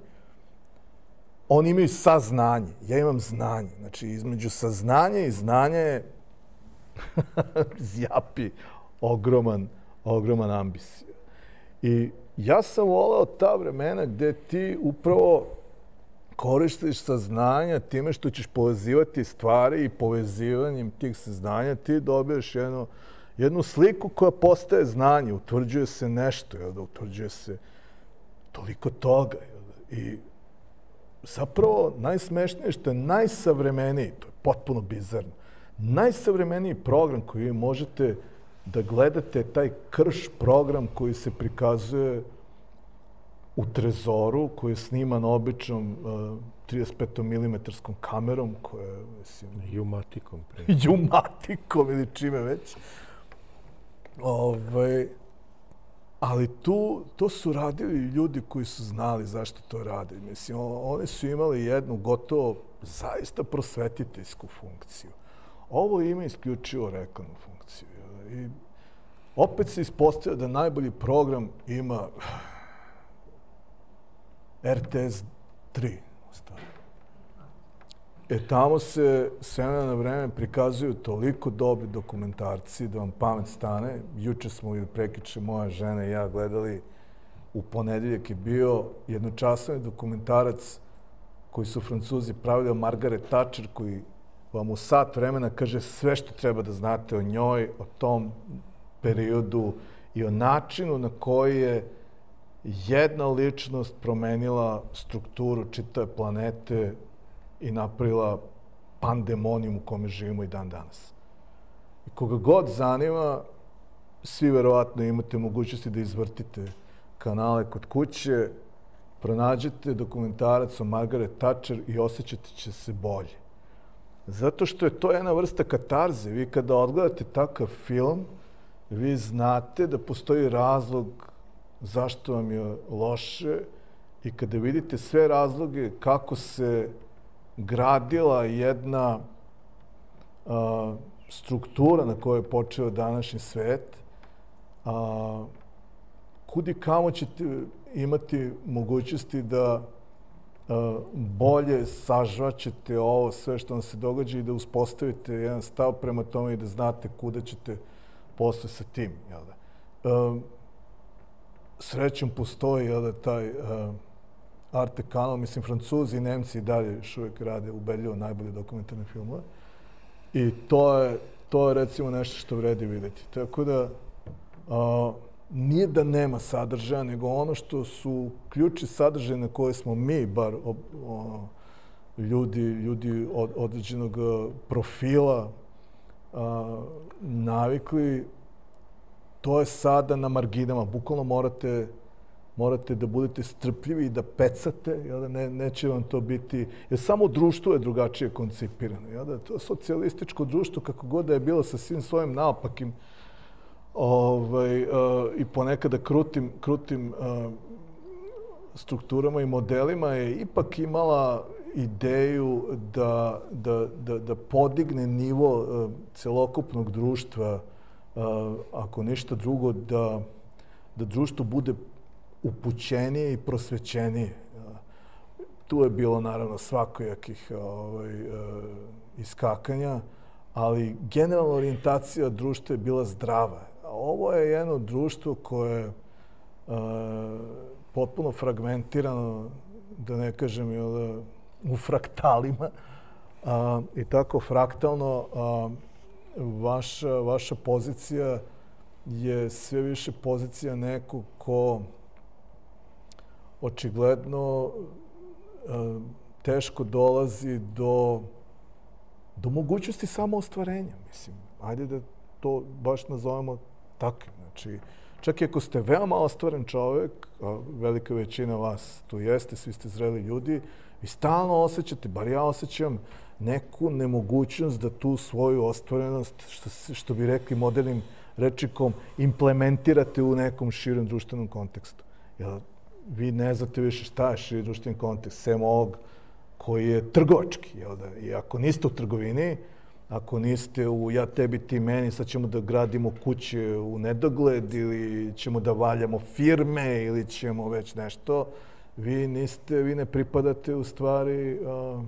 Oni imaju saznanje. Ja imam znanje. Znači, između saznanja i znanja je zjapi ogroman ogroman ambis. I ja sam voleo ta vremena gde ti upravo koristiš saznanja time što ćeš povezivati stvari i povezivanjem tih saznanja ti dobiješ jednu sliku koja postaje znanje, utvrđuje se nešto, utvrđuje se toliko toga. I zapravo najsmešnije što je najsavremeniji, to je potpuno bizarno, najsavremeniji program koji vi možete da gledate taj krš program koji se prikazuje u Trezoru, koji je sniman običnom 35 mm kamerom, koja je, mislim... Jumatikom. Jumatikom ili čime već. Ali to su radili ljudi koji su znali zašto to rade. Mislim, oni su imali jednu gotovo zaista prosvetiteljsku funkciju. Ovo ima isključivo reklamnu funkciju. I opet se ispostavlja da najbolji program ima RTS 3. Tamo se s vremena na vreme prikazuju toliko dobri dokumentarci da vam pamet stane. Juče smo ili prekjuče moja žena i ja gledali, u ponedeljak je bio jednočasovni dokumentarac koji su Francuzi pravili o Margaret Thatcher, koji vam u sat vremena kaže sve što treba da znate o njoj, o tom periodu i o načinu na koji je jedna ličnost promenila strukturu čitave planete i napravila pandemonijum u kome živimo i dan danas. I koga god zanima, svi verovatno imate mogućnosti da izvrtite kanale kod kuće, pronađete dokumentarac o Margaret Thatcher i osjećate će se bolje. Zato što je to jedna vrsta katarze. Vi kada odgledate takav film, vi znate da postoji razlog zašto vam je loše i kada vidite sve razloge kako se gradila jedna struktura na kojoj je počeo današnji svet, kud i kamo ćete imati mogućnosti da bolje sažvaćete ovo sve što vam se događa i da uspostavite jedan stav prema tome i da znate kuda ćete posle sa tim. Srećom postoji taj Arte kanal, mislim, Francuzi i Nemci i dalje još uvijek rade ubedljivo najbolje dokumentarne filmove. I to je recimo nešto što vredi vidjeti. Tako da nije da nema sadržaja, nego ono što su ključi sadržaja na koje smo mi, bar ljudi određenog profila, navikli, to je sada na marginama. Bukvalno morate da budete strpljivi i da pecate, neće vam to biti, jer samo društvo je drugačije koncipirano. To socijalističko društvo, kako god da je bilo sa svim svojim naopakim i ponekada krutim strukturama i modelima, je ipak imala ideju da podigne nivo celokupnog društva, ako ništa drugo, da društvo bude upućenije i prosvećenije. Tu je bilo, naravno, svakojakih iskakanja, ali generalna orijentacija društva je bila zdrava. Ovo je jedno društvo koje je potpuno fragmentirano, da ne kažem u fraktalima, i tako fraktalno vaša pozicija je sve više pozicija nekog ko očigledno teško dolazi do mogućnosti samoostvarenja. Mislim, ajde da to baš nazovemo takvim. Znači, čak i ako ste veoma ostvaren čovjek, a velika većina vas to jeste, svi ste zreli ljudi, vi stalno osjećate, bar ja osjećam, neku nemogućnost da tu svoju ostvarenost, što bi rekli modernim rečnikom, implementirate u nekom širem društvenom kontekstu. Jer vi ne znate više šta je širi društveni kontekst, sem ovog koji je trgovački. I ako niste u trgovini, ako niste u ja tebi ti meni, sad ćemo da gradimo kuće u nedogled ili ćemo da valjamo firme ili ćemo već nešto, vi ne pripadate u stvari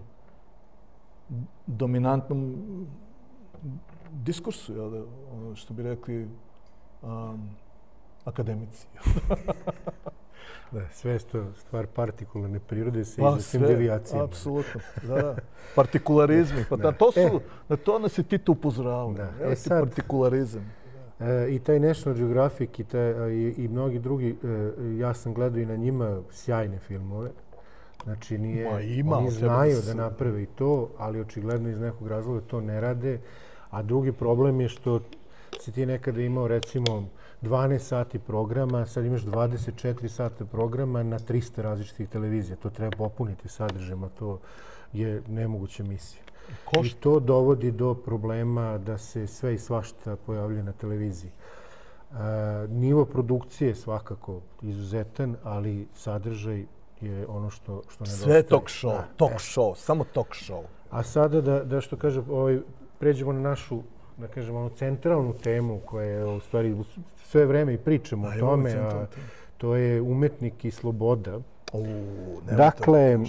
dominantnom diskursu, ono što bi rekli akademici. Da, sve je to stvar partikularne prirode sa izvesnim devijacijama. Apsolutno, da. Partikularizmi, pa na to nas je Tito upozoravao. Partikularizam. I taj National Geographic i mnogi drugi, ja sam gledao i na njima sjajne filmove. Znači, oni znaju da naprave i to, ali očigledno iz nekog razloga to ne rade. A drugi problem je što si ti nekada imao, recimo, 12 sati programa, sad imaš 24 sata programa na 300 različitih televizija. To treba popuniti sadržajima, to je nemoguća misija. I to dovodi do problema da se sve i svašta pojavljuje na televiziji. Nivo produkcije je svakako izuzetan, ali sadržaj je ono što nedostaje. Sve talk show, samo talk show. A sada da što kažem, pređemo na našu, da kažem, onu centralnu temu koja je u stvari sve vreme i pričamo o tome, a to je umetnik i sloboda. Dakle,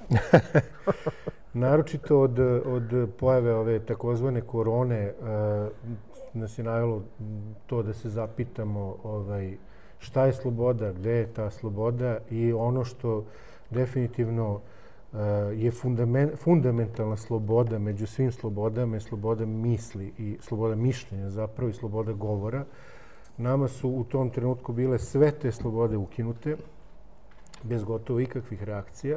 naročito od pojave ove takozvane korone nas je najavilo to da se zapitamo šta je sloboda, gde je ta sloboda i ono što definitivno je fundamentalna sloboda među svim slobodama je sloboda misli i sloboda mišljenja zapravo i sloboda govora. Nama su u tom trenutku bile sve te slobode ukinute bez gotovo ikakvih reakcija.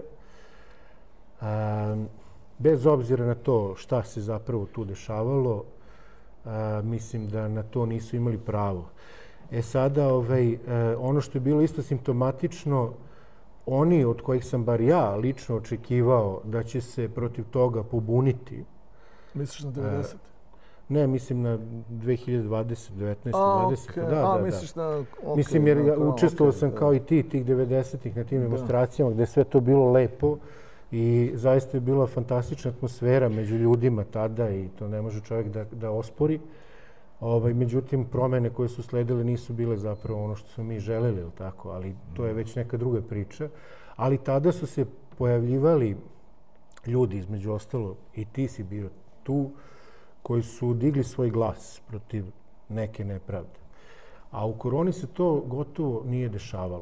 Bez obzira na to šta se zapravo tu dešavalo, mislim da na to nisu imali pravo. Sada, ono što je bilo isto simptomatično, oni od kojih sam bar ja lično očekivao da će se protiv toga pobuniti. Misliš na 90? Ne, mislim na 2020, 19, 20. Da. Misliš na... Mislim, jer učestvovao sam kao i ti, tih 90-ih na tim demonstracijama gde sve to bilo lepo i zaista je bila fantastična atmosfera među ljudima tada i to ne može čovjek da ospori. Međutim, promene koje su sledile nisu bile zapravo ono što smo mi želeli, ili tako, ali to je već neka druga priča. Ali tada su se pojavljivali ljudi, između ostalo, i ti si bio tu, koji su digli svoj glas protiv neke nepravde. A u koroni se to gotovo nije dešavalo.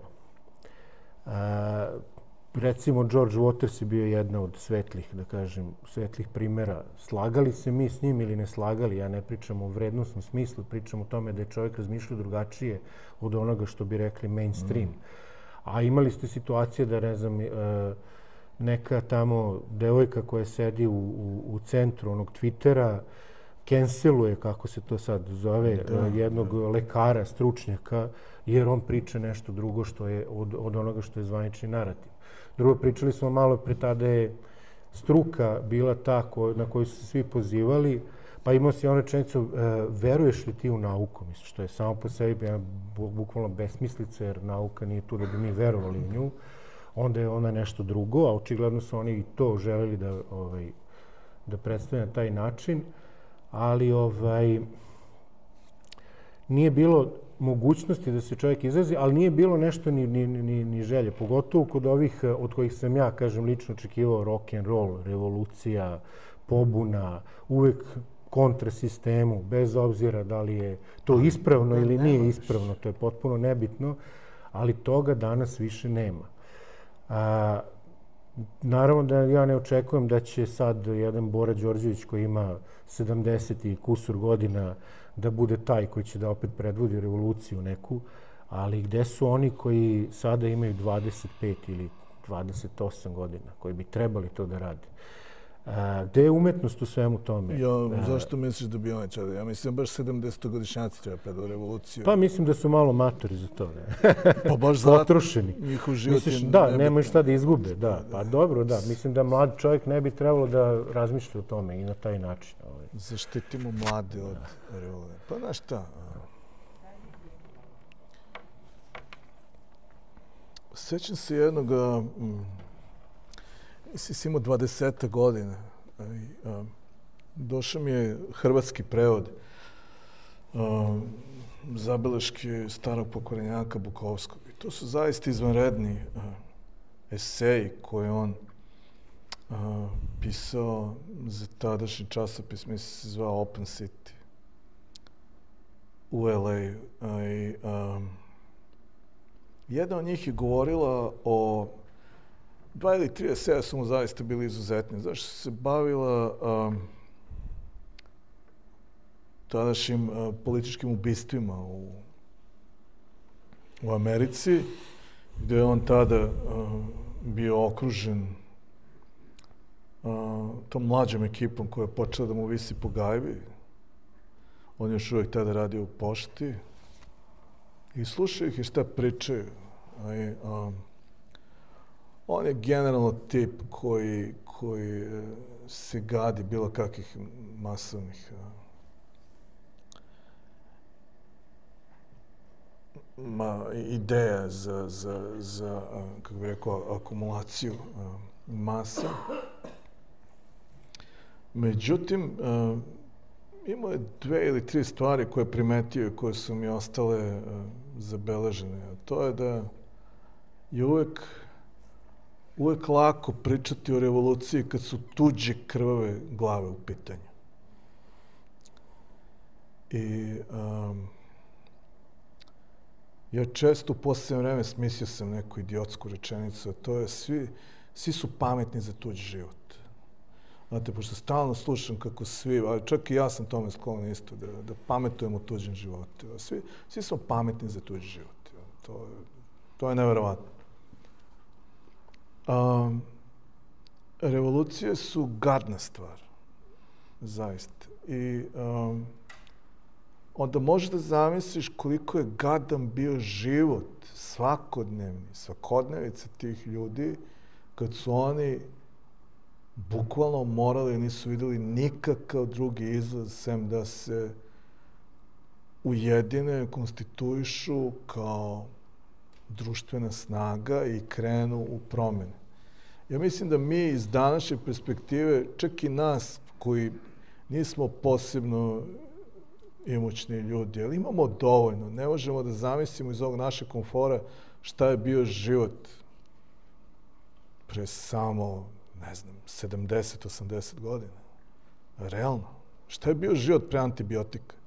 Recimo, George Waters je bio jedna od svetlih primjera. Slagali se mi s njim ili ne slagali, ja ne pričam u vrednostnom smislu, pričam o tome da je čovjek razmišljao drugačije od onoga što bi rekli mainstream. A imali ste situacije da, ne znam, neka tamo devojka koja sedi u centru onog Twittera canceluje, kako se to sad zove, jednog lekara, stručnjaka, jer on priča nešto drugo što je od onoga što je zvanični narativ. Drugo, pričali smo malo pre tada je struka bila ta na koju su se svi pozivali, pa imao si ono rečenicu, veruješ li ti u nauku? Mislim, što je samo po sebi bukvalno besmislica, jer nauka nije tu da bi mi verovali u nju. Onda je ona nešto drugo, a očigledno su oni i to želeli da predstave na taj način, ali nije bilo mogućnosti da se čovjek izrazi, ali nije bilo nešto ni želje. Pogotovo kod ovih od kojih sam ja, kažem, lično očekivao rock and roll, revolucija, pobuna, uvek kontra sistemu, bez obzira da li je to ispravno ili nije ispravno, to je potpuno nebitno, ali toga danas više nema. Naravno da ja ne očekujem da će sad jedan Bora Đorđević koji ima 70 i kusur godina da bude taj koji će da opet predvodi revoluciju neku, ali gde su oni koji sada imaju 25 ili 28 godina, koji bi trebali to da rade? Gde je umetnost u svemu tome? Zašto misliš da bi oni čada? Ja mislim baš 70-godišnjaci treba predvodi revoluciju. Pa mislim da su malo matori za to. Pa baš zato potrošeni. Njihov život je nebitan. Da, nemaju šta da izgube. Pa dobro, da. Mislim da mlad čovjek ne bi trebalo da razmišlja o tome i na taj način. Zaštitimo mlade od revolucije. Pa znaš šta? Sjećam se jednog... Mislim, imao 20 godina. Došao mi je hrvatski prevod zabeleške starog pokvarenjaka Bukovskog. I to su zaista izvanredni eseji koje on pisao za tadašnji časopis, mislim se zvao Open City u LA. Jedna od njih je govorila o 2 ili 3 eseja su mu zaista bili izuzetni. Zašto se bavila tadašnjim političkim ubistvima u Americi, gdje je on tada bio okružen tom mlađom ekipom koja je počela da mu visi po gajbi. On još uvijek tada radio u pošti i slušao ih i šta pričaju. On je generalno tip koji se gadi bilo kakvih masovnih ideja za kako bih rekao, akumulaciju masa. Međutim, imao je 2 ili 3 stvari koje je primetio i koje su mi ostale zabeležene. A to je da je uvek lako pričati o revoluciji kad su tuđe krvave glave u pitanju. I ja često u posljednje vreme smislio sam neku idiotsku rečenicu, a to je svi su pametni za tuđi život. Znate, pošto stalno slušam kako svi, a čak i ja sam tome sklon isto, da pametujemo o tuđim životima. Svi smo pametni za tuđi život. To je neverovatno. Revolucije su gadna stvar. Zaista. I onda možeš da zamisliš koliko je gadan bio život svakodnevica tih ljudi, kad su oni bukvalno morali, nisu vidjeli nikakav drugi izlaz sem da se ujedine, konstituišu kao društvena snaga i krenu u promjene. Ja mislim da mi iz današnje perspektive, čak i nas koji nismo posebno imućni ljudi, ali imamo dovoljno. Ne možemo da zamislimo iz ovog našeg komfora šta je bio život pre samo, 70-80 godina. Realno. Šta je bio život pre antibiotika?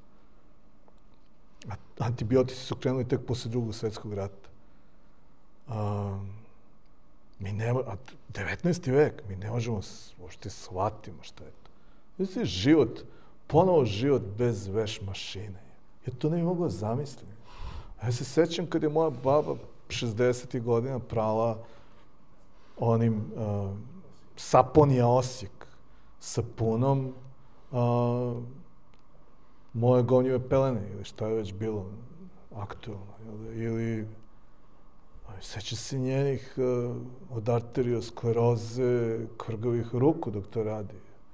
Antibiotici su krenuli tek posle Drugog svjetskog rata. 19. vek, mi ne možemo uopšte shvatimo šta je to. Znači, ponovo život bez veš mašine. Ja to ne bi mogao zamisliti. Ja se sećam kad je moja baba 60. godina prala onim Saponija Osijek sapunom moje gonjive pelene ili šta je već bilo aktualno. Ili sećam se njenih od arterioskleroze, kvrgovih ruku dok to radi.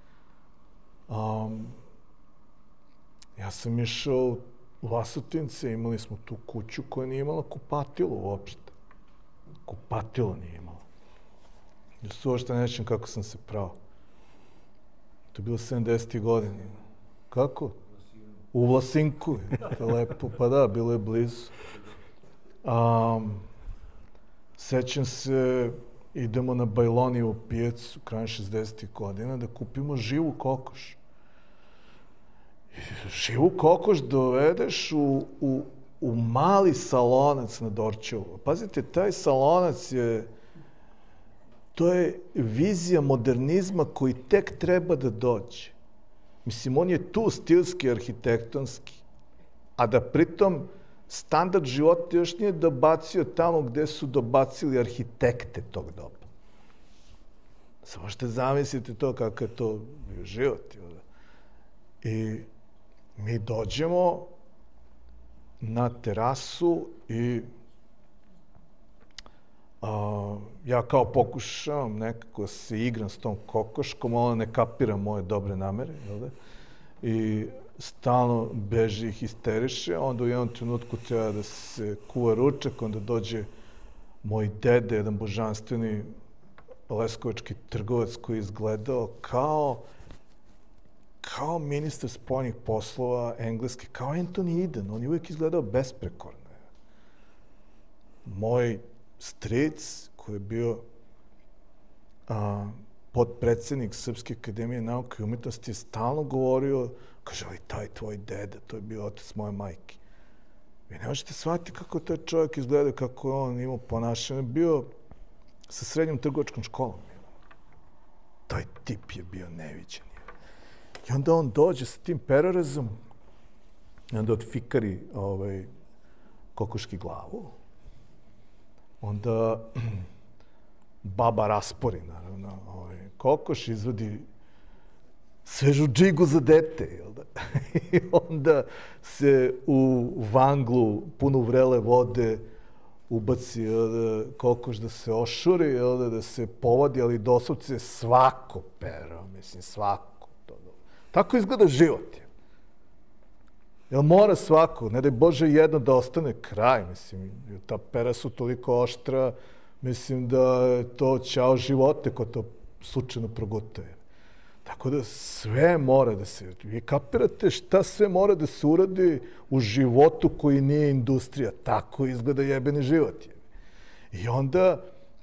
Ja sam išao u Vlasotince, imali smo tu kuću koja nije imala kupatilo uopšte. Kupatilo nije imala. Ja se uopšte nećem kako sam se prao. To je bilo 70. godine. Kako? U Vlasinku. Lepo, pa da, bilo je blizu. Sećam se, idemo na Bajlonijevu pijacu krajem 60. godina da kupimo živu kokoš. Živu kokoš dovedeš u mali salonac na Dorćolu. Pazite, taj salonac to je vizija modernizma koji tek treba da dođe. Mislim, on je tu stilski, arhitektonski, a da pritom standard života još nije dobacio tamo gde su dobacili arhitekte tog doba. Samo možete zamisliti to kakav je to bio život. I mi dođemo na terasu i ja kao pokušavam nekako se igram s tom kokoškom, ona ne kapira moje dobre namere, i stalno beži i histeriše, onda u jednom trenutku treba da se kuva ručak, onda dođe moj dede, jedan božanstveni leskovački trgovac koji je izgledao kao ministar spoljnih poslova engleski, kao Anthony Eden, on je uvijek izgledao besprekorno. Moj stric, koji je bio potpredsednik Srpske akademije nauke i umjetnosti, je stalno govorio, kaže, ali taj tvoj deda, to je bio otac moje majke. Vi ne možete shvatiti kako taj čovjek izgleda, kako je on imao ponašanje. Bio sa srednjom trgovačkom školom. Taj tip je bio neviđen. I onda on dođe sa tim perorezom i onda odfikari kokoški glavu. Onda baba raspori, naravno. Kokoš izvodi svežu džigu za dete, jel da? I onda se u vanglu punu vrele vode ubaci kokoš da se ošuri, jel da se povodi, ali doslovce svako pero, mislim, svako. Tako izgleda život. Jel mora svako, ne daj Bože jedno da ostane kraj, mislim, ta pera su toliko oštra, mislim da je to ćao živote ko to slučajno progutuje. Tako da sve mora da se... Vi kapirate šta sve mora da se uradi u životu koji nije industrija. Tako izgleda jebeni život. I onda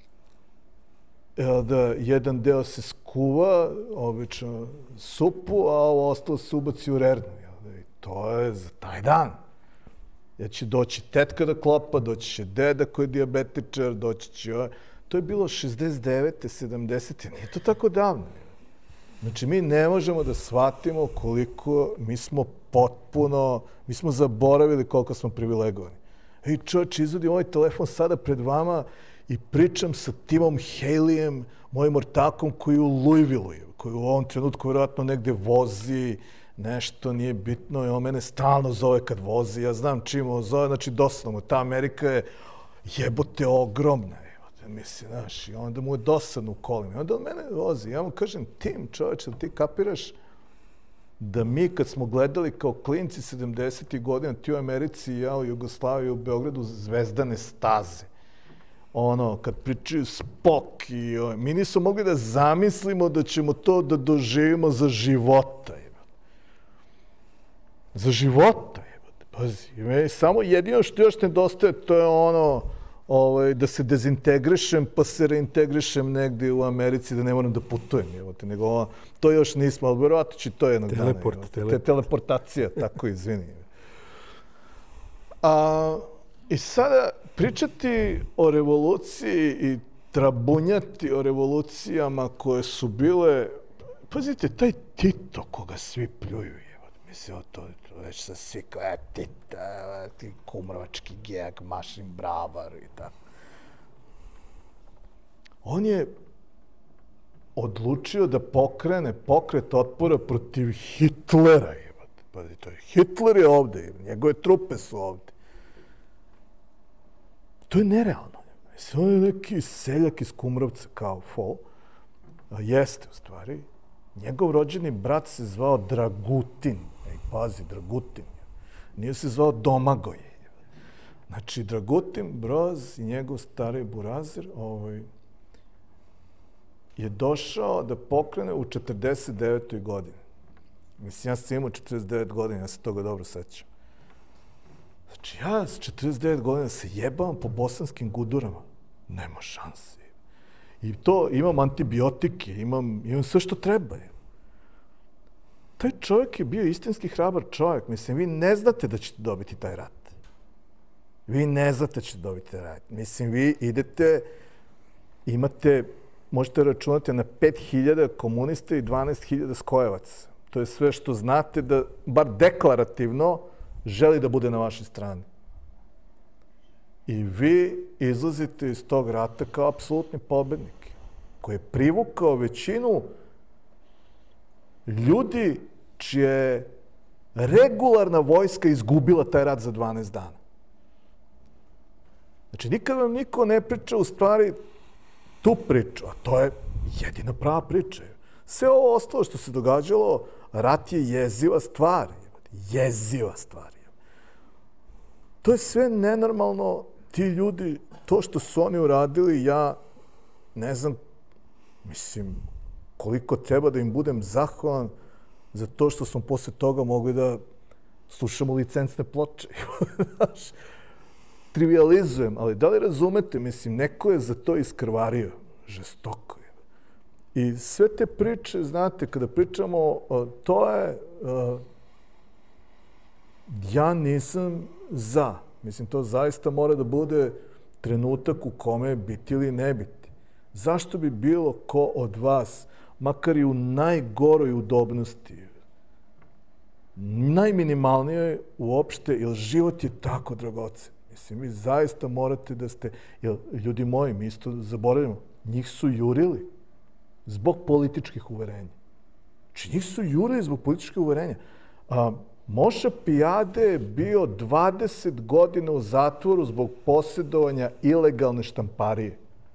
da jedan deo se skuva, obično supu, a ovo ostalo se ubaci u rernu. I to je za taj dan. Jer će doći tetka da klopa, doći će deda koji je dijabetičar, doći će... To je bilo 69. 70. Nije to tako davno. Znači, mi ne možemo da shvatimo koliko mi smo zaboravili koliko smo privilegovani. Ej, čovječ, izvodim ovaj telefon sada pred vama i pričam sa Timom Haleyem, mojim ortakom koji je u Louisville-u, koji u ovom trenutku vjerojatno negde vozi, nešto nije bitno i on mene stalno zove kad vozi. Ja znam čim on zove, znači dosadno. Ta Amerika je jebote ogromna. Mislim, znaš, i onda mu je dosadno u kolima. I onda on mene vozi. Ja mu kažem, Tim, čovječe, ti kapiraš da mi kad smo gledali kao klinci 70. godina, ti u Americi i ja u Jugoslaviji, u Beogradu, zvezdane staze. Kad pričaju Spock i mi nismo mogli da zamislimo da ćemo to da doživimo za života. Za života, pazi. Samo jedino što još nedostaje, to je da se dezintegrišem, pa se reintegrišem negdje u Americi, da ne moram da putujem, nego to još nismo, ali vjerojatno će to jednog dana. Teleportacija, tako, izvini. I sada pričati o revoluciji i trabunjati o revolucijama koje su bile, pazite, taj Tito koga svi pljuju, mislim, to već sa svi kao, Tita, ti kumrovački gejak, mašin bravar i tako. On je odlučio da pokrene pokret otpora protiv Hitlera. Hitler je ovde, njegove trupe su ovde. To je nerealno. On je neki seljak iz Kumrovca kao fol. Jeste, u stvari. Njegov rođeni brat se zvao Dragutin. Pazi, Dragutin. Nije se zvao Domagoj. Znači, Dragutin Broz i njegov stari burazir je došao da pokrene u 49. godini. Mislim, ja sam imao 49 godina, ja se toga dobro sećam. Znači, ja s 49 godina se jebavam po bosanskim gudurama. Nema šanse. I to, imam antibiotike, imam sve što treba. Taj čovjek je bio istinski hrabar čovjek. Mislim, vi ne znate da ćete dobiti taj rat. Vi ne znate da ćete dobiti taj rat. Mislim, vi idete, možete računati na 5.000 komunista i 12.000 skojevaca. To je sve što znate da, bar deklarativno, želi da bude na vašoj strani. I vi izlazite iz tog rata kao apsolutni pobednik, koji je privukao većinu ljudi čija je regularna vojska izgubila taj rat za 12 dana. Znači, nikad vam niko ne priča u stvari tu priču, a to je jedina prava priča. Sve ovo ostalo što se događalo, rat je jeziva stvar. Jeziva stvar. To je sve nenormalno. Ti ljudi, to što su oni uradili, ja ne znam, mislim, koliko treba da im budem zahvalan za to što smo posle toga mogli da slušamo licencne ploče. Trivializujem, ali da li razumete, mislim, neko je za to iskrvario. Žestoko je. I sve te priče, znate, kada pričamo, to je... Ja nisam za Mislim, to zaista mora da bude trenutak u kome biti ili ne biti. Zašto bi bilo ko od vas, makar i u najgoroj udobnosti, najminimalnije uopšte, jer život je tako dragocen. Mislim, vi zaista morate da ste, jer ljudi moji, mi isto zaboravimo, njih su jurili zbog političkih uverenja. Znači, njih su jurili zbog političkih uverenja. Moša Pijade je bio 20 godina u zatvoru zbog posjedovanja ilegalne štamparije.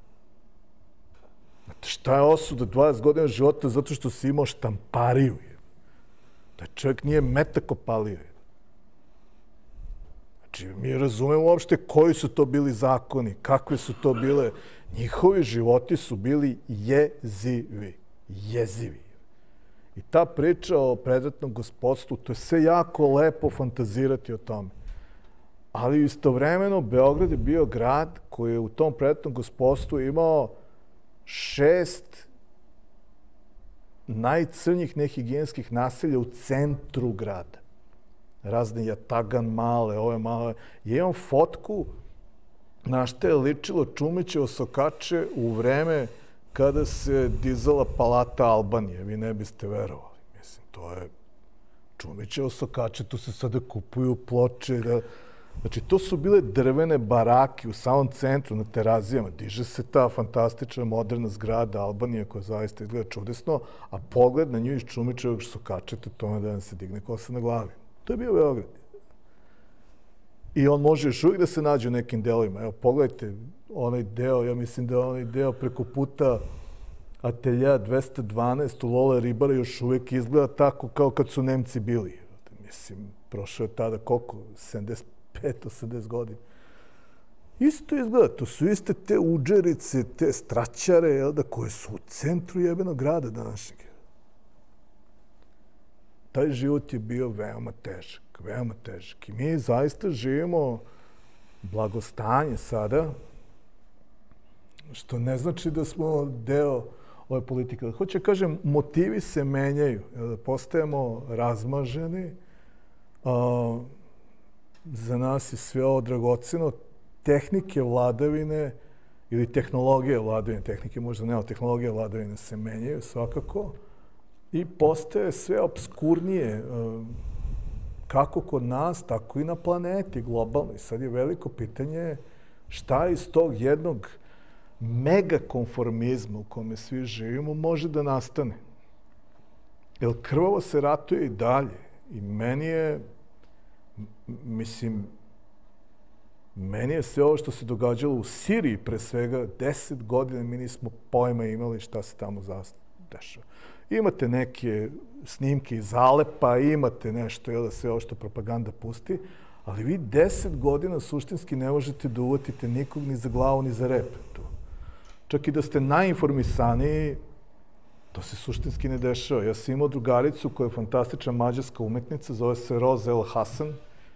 Znate, šta je osuda 20 godina života zato što si imao štampariju? Da čovjek nije metak opalio. Znači, mi razumemo uopšte koji su to bili zakoni, kakve su to bile. Njihovi životi su bili jezivi. Jezivi. I ta priča o predratnom gospodstvu, to je sve jako lepo fantazirati o tome. Ali istovremeno Beograd je bio grad koji je u tom predratnom gospodstvu imao 6 najcrnjih nehigijenskih naselja u centru grada. Razne Jatagan male, ove male. Ja imam fotku na što je ličilo Čumićevo sokače u vreme kada se dizala palata Albanije. Vi ne biste verovali. Mislim, to je Čumićevo sokače, tu se sada kupuju ploče. Znači, to su bile drvene barake u samom centru, na Terazijama. Diže se ta fantastična, moderna zgrada Albanije koja zaista izgleda čudesno, a pogled na nju iz Čumićevog sokačeta, tome da nam se digne kosa na glavi. To je bio Beograd. I on može još uvijek da se nađe u nekim delovima. Evo, pogledajte onaj deo, ja mislim da je onaj deo preko puta Atelja 212 u Lole Ribara još uvijek izgleda tako kao kad su Nemci bili. Mislim, prošao je tada koliko? 75-80 godina. Isto izgleda. To su iste te udžerice, te straćare, koje su u centru jebenog grada današnjeg. Taj život je bio veoma težak, veoma težak. I mi zaista živimo blagostanje sada, što ne znači da smo deo ove politike. Hoće kažem, motivi se menjaju, da postajemo razmaženi. Za nas je sve ovo dragoceno. Tehnike vladavine ili tehnologije vladavine, tehnike možda ne, ali tehnologije vladavine se menjaju svakako. I postaje sve obskurnije, kako kod nas, tako i na planeti, globalno. I sad je veliko pitanje šta iz tog jednog megakonformizma u kome svi živimo može da nastane. Jer krvavo se ratuje i dalje. I meni je, mislim, meni je sve ovo što se događalo u Siriji pre svega 10 godina mi nismo pojma imali šta se tamo dešava. Imate neke snimke iz Alepa, imate nešto, da sve ovo što propaganda pusti, ali vi 10 godina suštinski ne možete da uvatite nikog ni za glavu, ni za rep. Čak i da ste najinformisaniji, to se suštinski ne dešava. Ja sam imao drugaricu koja je fantastična mađarska umetnica, zove se Roza El Hasan.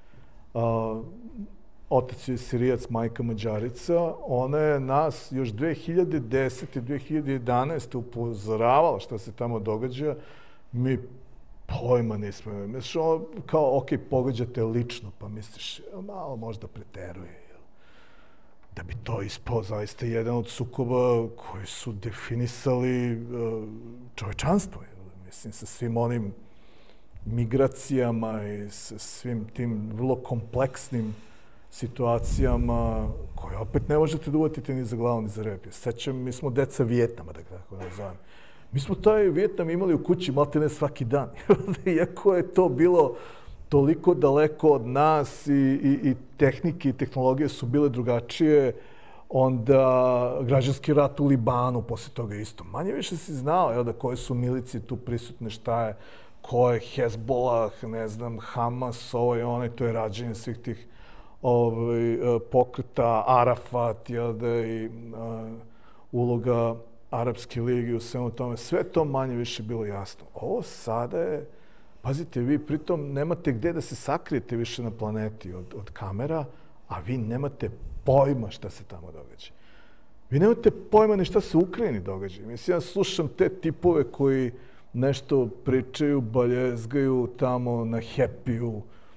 Otac je Sirijac, majka Mađarica. Ona je nas još 2010. i 2011. upozoravala šta se tamo događa. Mi pojma nismo imali. Misliš, kao, ok, pogađate lično, pa misliš, malo možda preteruje. Da bi to ispao zaista jedan od sukoba koji su definisali čovečanstvo. Mislim, sa svim onim migracijama i sa svim tim vrlo kompleksnim situacijama koje opet ne možete da uvatite ni za glavu, ni za rep. Sećam, mi smo deca Vijetnama, da tako nazovem. Mi smo taj Vijetnam imali u kući maltene svaki dan. Iako je to bilo toliko daleko od nas i tehnike i tehnologije su bile drugačije, onda građanski rat u Libanu, posle toga isto. Manje više si znao da koje su milicije tu prisutne, šta je, ko je Hezbollah, ne znam, Hamas, ovo i onaj, to je rađenje svih tih pokreta, Arafat, i uloga Arapske lige u svemu tome. Sve to manje više bilo jasno. Ovo sada je, pazite, vi pritom nemate gde da se sakrijete više na planeti od kamera, a vi nemate pojma šta se tamo događa. Vi nemate pojma ni šta se u Ukrajini događa. Mislim, ja slušam te tipove koji nešto pričaju, baljezgaju tamo na Happy-u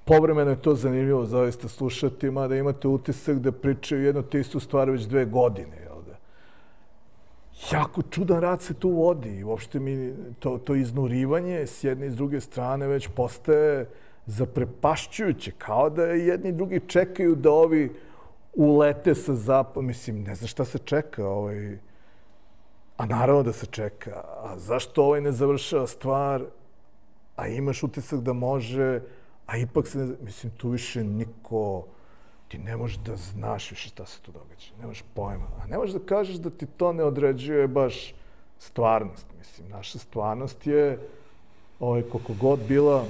Povremeno je to zanimljivo zaista slušati, mada imate utisak da pričaju jednu te istu stvar već 2 godine. Jel da? Jako čudan rad se tu vodi i uopšte mi to iznurivanje s jedne i s druge strane već postaje zaprepašćujuće, kao da jedni i drugi čekaju da ovi ulete sa zapada. Mislim, ne znam šta se čeka, a naravno da se čeka. A zašto ne završava stvar, a imaš utisak da može, a ipak se ne... Mislim, tu više niko... Ti ne možeš da znaš više šta se tu događa. Nemaš pojma. A ne možeš da kažeš da ti to ne određuje baš stvarnost. Mislim, naša stvarnost je, koliko god bila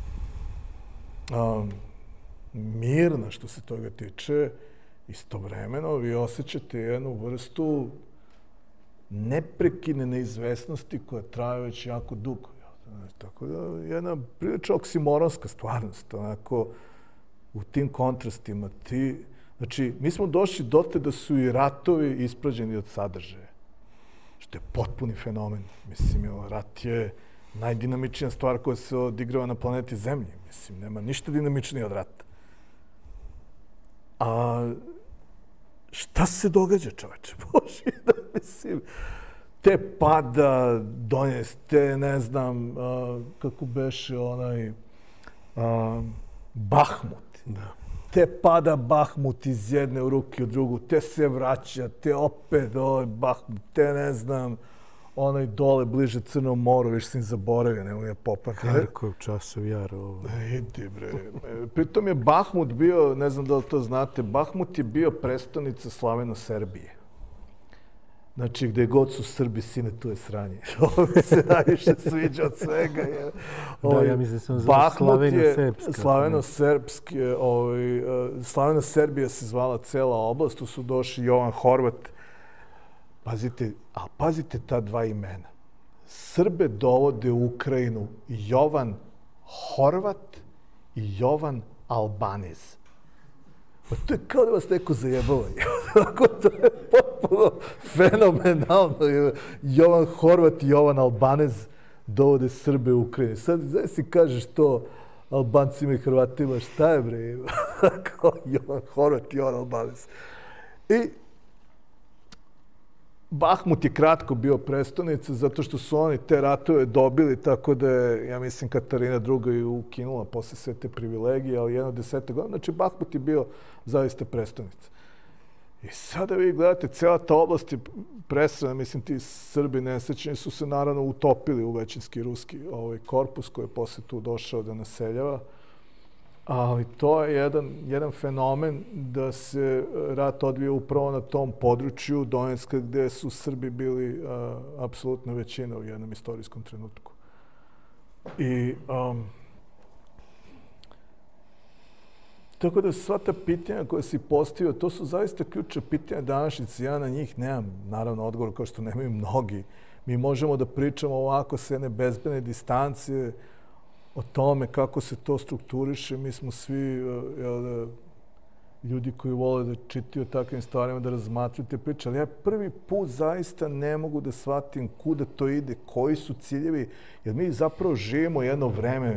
mirna što se toga tiče, istovremeno vi osjećate jednu vrstu neprekine neizvesnosti koja traje već jako dugo. Tako da jedna prilično oksimoronska stvarnost, onako, u tim kontrastima. Znači, mi smo došli dotle da su i ratovi ispražnjeni od sadržaja, što je potpuni fenomen. Mislim, rat je najdinamičnija stvar koja se odigrava na planeti Zemlji. Mislim, nema ništa dinamičnije od rata. A šta se događa, čoveče? Bože, da mislim, te pada doneste, ne znam, kako beše Bahmut. Da. Te pada Bahmut iz jedne u ruke u drugu, te se vraća, te opet Bahmut, te ne znam, onaj dole bliže Crnom moru, više sam zaboravio, nemoj ja popamtim. Harkov, Časov Jar, ovo. Idi bre. Pritom je Bahmut bio, ne znam da li to znate, Bahmut je bio prestonica Slaveno-Serbije. Znači, gde god su Srbi, sine, tu je sranje. Ovo mi se najviše sviđa od svega. Da, ja mislim da sam zvala Slaveno-Serbska. Slaveno-Serbski, Slaveno-Serbija se zvala cela oblast, tu su došli Jovan Horvat. Pazite ta 2 imena. Srbe dovode u Ukrajinu Jovan Horvat i Jovan Albanez. To je kao da vas neko zajebava. To je potpuno fenomenalno. Jovan Horvat i Jovan Albanez dovode Srbe u Ukrajinu. Sad si kažeš to Albancima i Hrvatima, šta je bre? Kao Jovan Horvat i Jovan Albanez. I Bahmut je kratko bio prestonica zato što su oni te ratove dobili, tako da je, ja mislim, Katarina II. Ukinula posle sve te privilegije, ali 10 godina. Znači, Bahmut je bio zaista prestonica. I sada vi gledate, cijela ta oblast je presrana, mislim, ti Srbi nesrećni su se naravno utopili u većinski ruski korpus koji je posle tu došao da naseljava. Ali to je jedan fenomen da se rat odvija upravo na tom području Donjecka gde su Srbi bili apsolutno većina u jednom istorijskom trenutku. I tako da sva ta pitanja koja si postavio, to su zaista ključna pitanja današnjice. Ja na njih nemam, naravno, odgovor kao što nemaju mnogi. Mi možemo da pričamo ovako s jedne bezbedne distance o tome kako se to strukturiše. Mi smo svi ljudi koji vole da čitaju o takvim stvarima, da razmatruju te priče. Ali ja prvi put zaista ne mogu da shvatim kuda to ide, koji su ciljevi. Jer mi zapravo živimo jedno vreme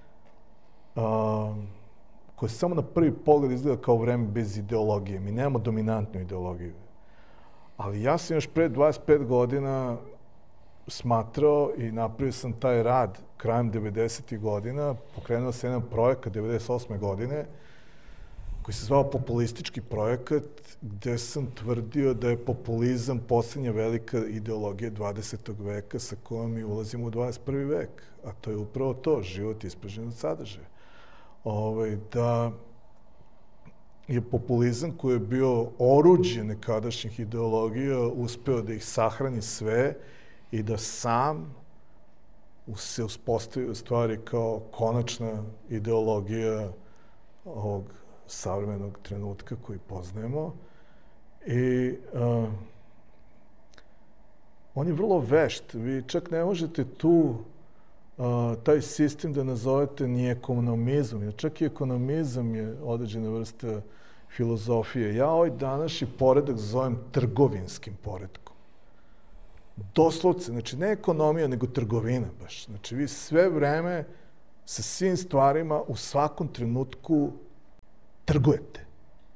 koje samo na prvi pogled izgleda kao vreme bez ideologije. Mi nemamo dominantnu ideologiju. Ali ja sam još pre 25 godina smatrao i napravio sam taj rad krajem 90. godina, pokrenuo sam jedan projekat 98. godine koji se zvao populistički projekat, gde sam tvrdio da je populizam posljednja velika ideologija 20. veka sa kojom mi ulazimo u 21. vek. A to je upravo to, život ispražnjen od sadržaja. Da je populizam koji je bio oruđe nekadašnjih ideologija uspeo da ih sahrani sve i da sam se uspostavi u stvari kao konačna ideologija ovog savremenog trenutka koji poznajemo. I on je vrlo vešt. Vi čak ne možete tu taj sistem da nazovete ni ekonomizam. Jer čak i ekonomizam je određena vrsta filozofije. Ja ovaj današnji poredak zovem trgovinskim poredkom. Doslovce, znači ne ekonomija, nego trgovina baš. Znači vi sve vreme sa svim stvarima u svakom trenutku trgujete.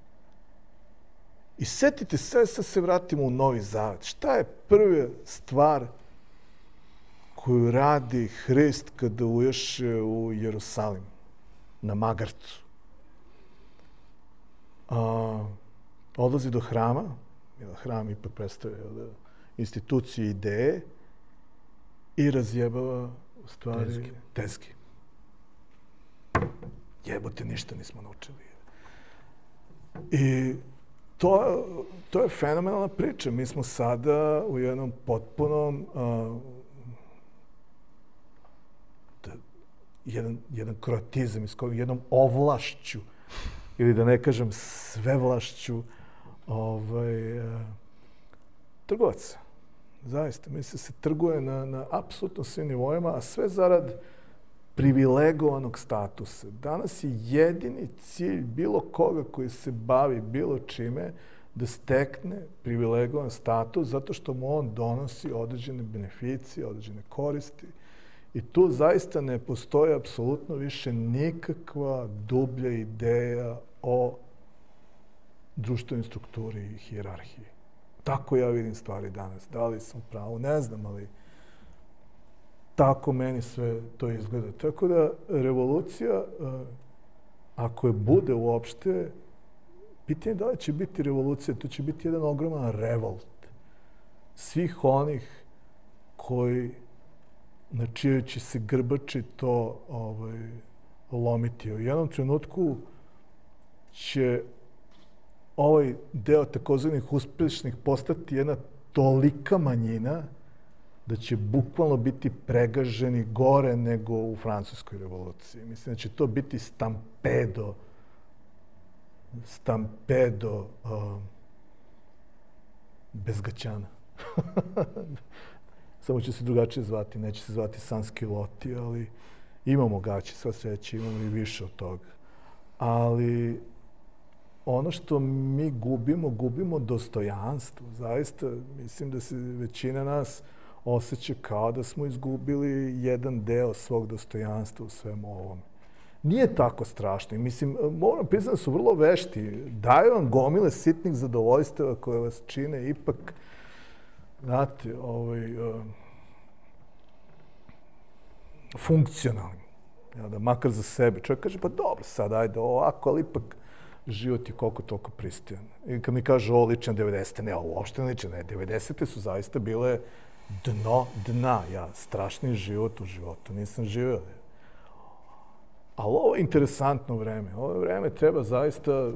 I setite se, sad se vratimo u Novi Zavet. Šta je prva stvar koju radi Hrist kada uješe u Jerusalim, na magarcu? Odlazi do hrama, jer hram ipak predstavlja instituciju ideje, i razjebava u stvari tezgi. Jebote, ništa nismo naučili. I to je fenomenalna priča. Mi smo sada u jednom potpunom jedan kroatizam, jednom ovlašću, ili da ne kažem svevlašću trgovaca. Zaista, mislim se trguje na apsolutno svim nivoima, a sve zarad privilegovanog statusa. Danas je jedini cilj bilo koga koji se bavi bilo čime da stekne privilegovan status zato što mu on donosi određene beneficije, određene koristi. I tu zaista ne postoji apsolutno više nikakva dublja ideja o društvenoj strukturi i hijerarhiji. Tako ja vidim stvari danas. Da li sam pravo, ne znam, ali tako meni sve to izgleda. Tako da revolucija, ako je bude uopšte, pitanje da li će biti revolucija, to će biti jedan ogroman revolt svih onih koji na čijoj će se grbači to lomiti. U jednom trenutku će ovaj deo takozvanih uspešnih postati jedna tolika manjina da će bukvalno biti pregaženi gore nego u Francuskoj revoluciji. Mislim da će to biti stampedo bez gaćana. Samo će se drugačije zvati, neće se zvati sanskiloti, ali imamo gaće, sva sreća, imamo i više od toga. Ali ono što mi gubimo dostojanstvo. Zaista, mislim da se većina nas osjeća kao da smo izgubili jedan deo svog dostojanstva u svemu ovome. Nije tako strašno. Mislim, moram priznati da su vrlo vešti. Daju vam gomile sitnih zadovoljstava koje vas čine ipak, znate, funkcionalni. Da, makar za sebe. Čovjek kaže, pa dobro, sad ajde ovako, ali ipak život je koliko toliko pristojan. I kad mi kaže ovo liče na 90. Ne, ovo uopšte ne liče. Ne, 90. su zaista bile dno dna. Ja strašni život u životu nisam živeo. Ali ovo je interesantno vreme. Ovo vreme treba zaista,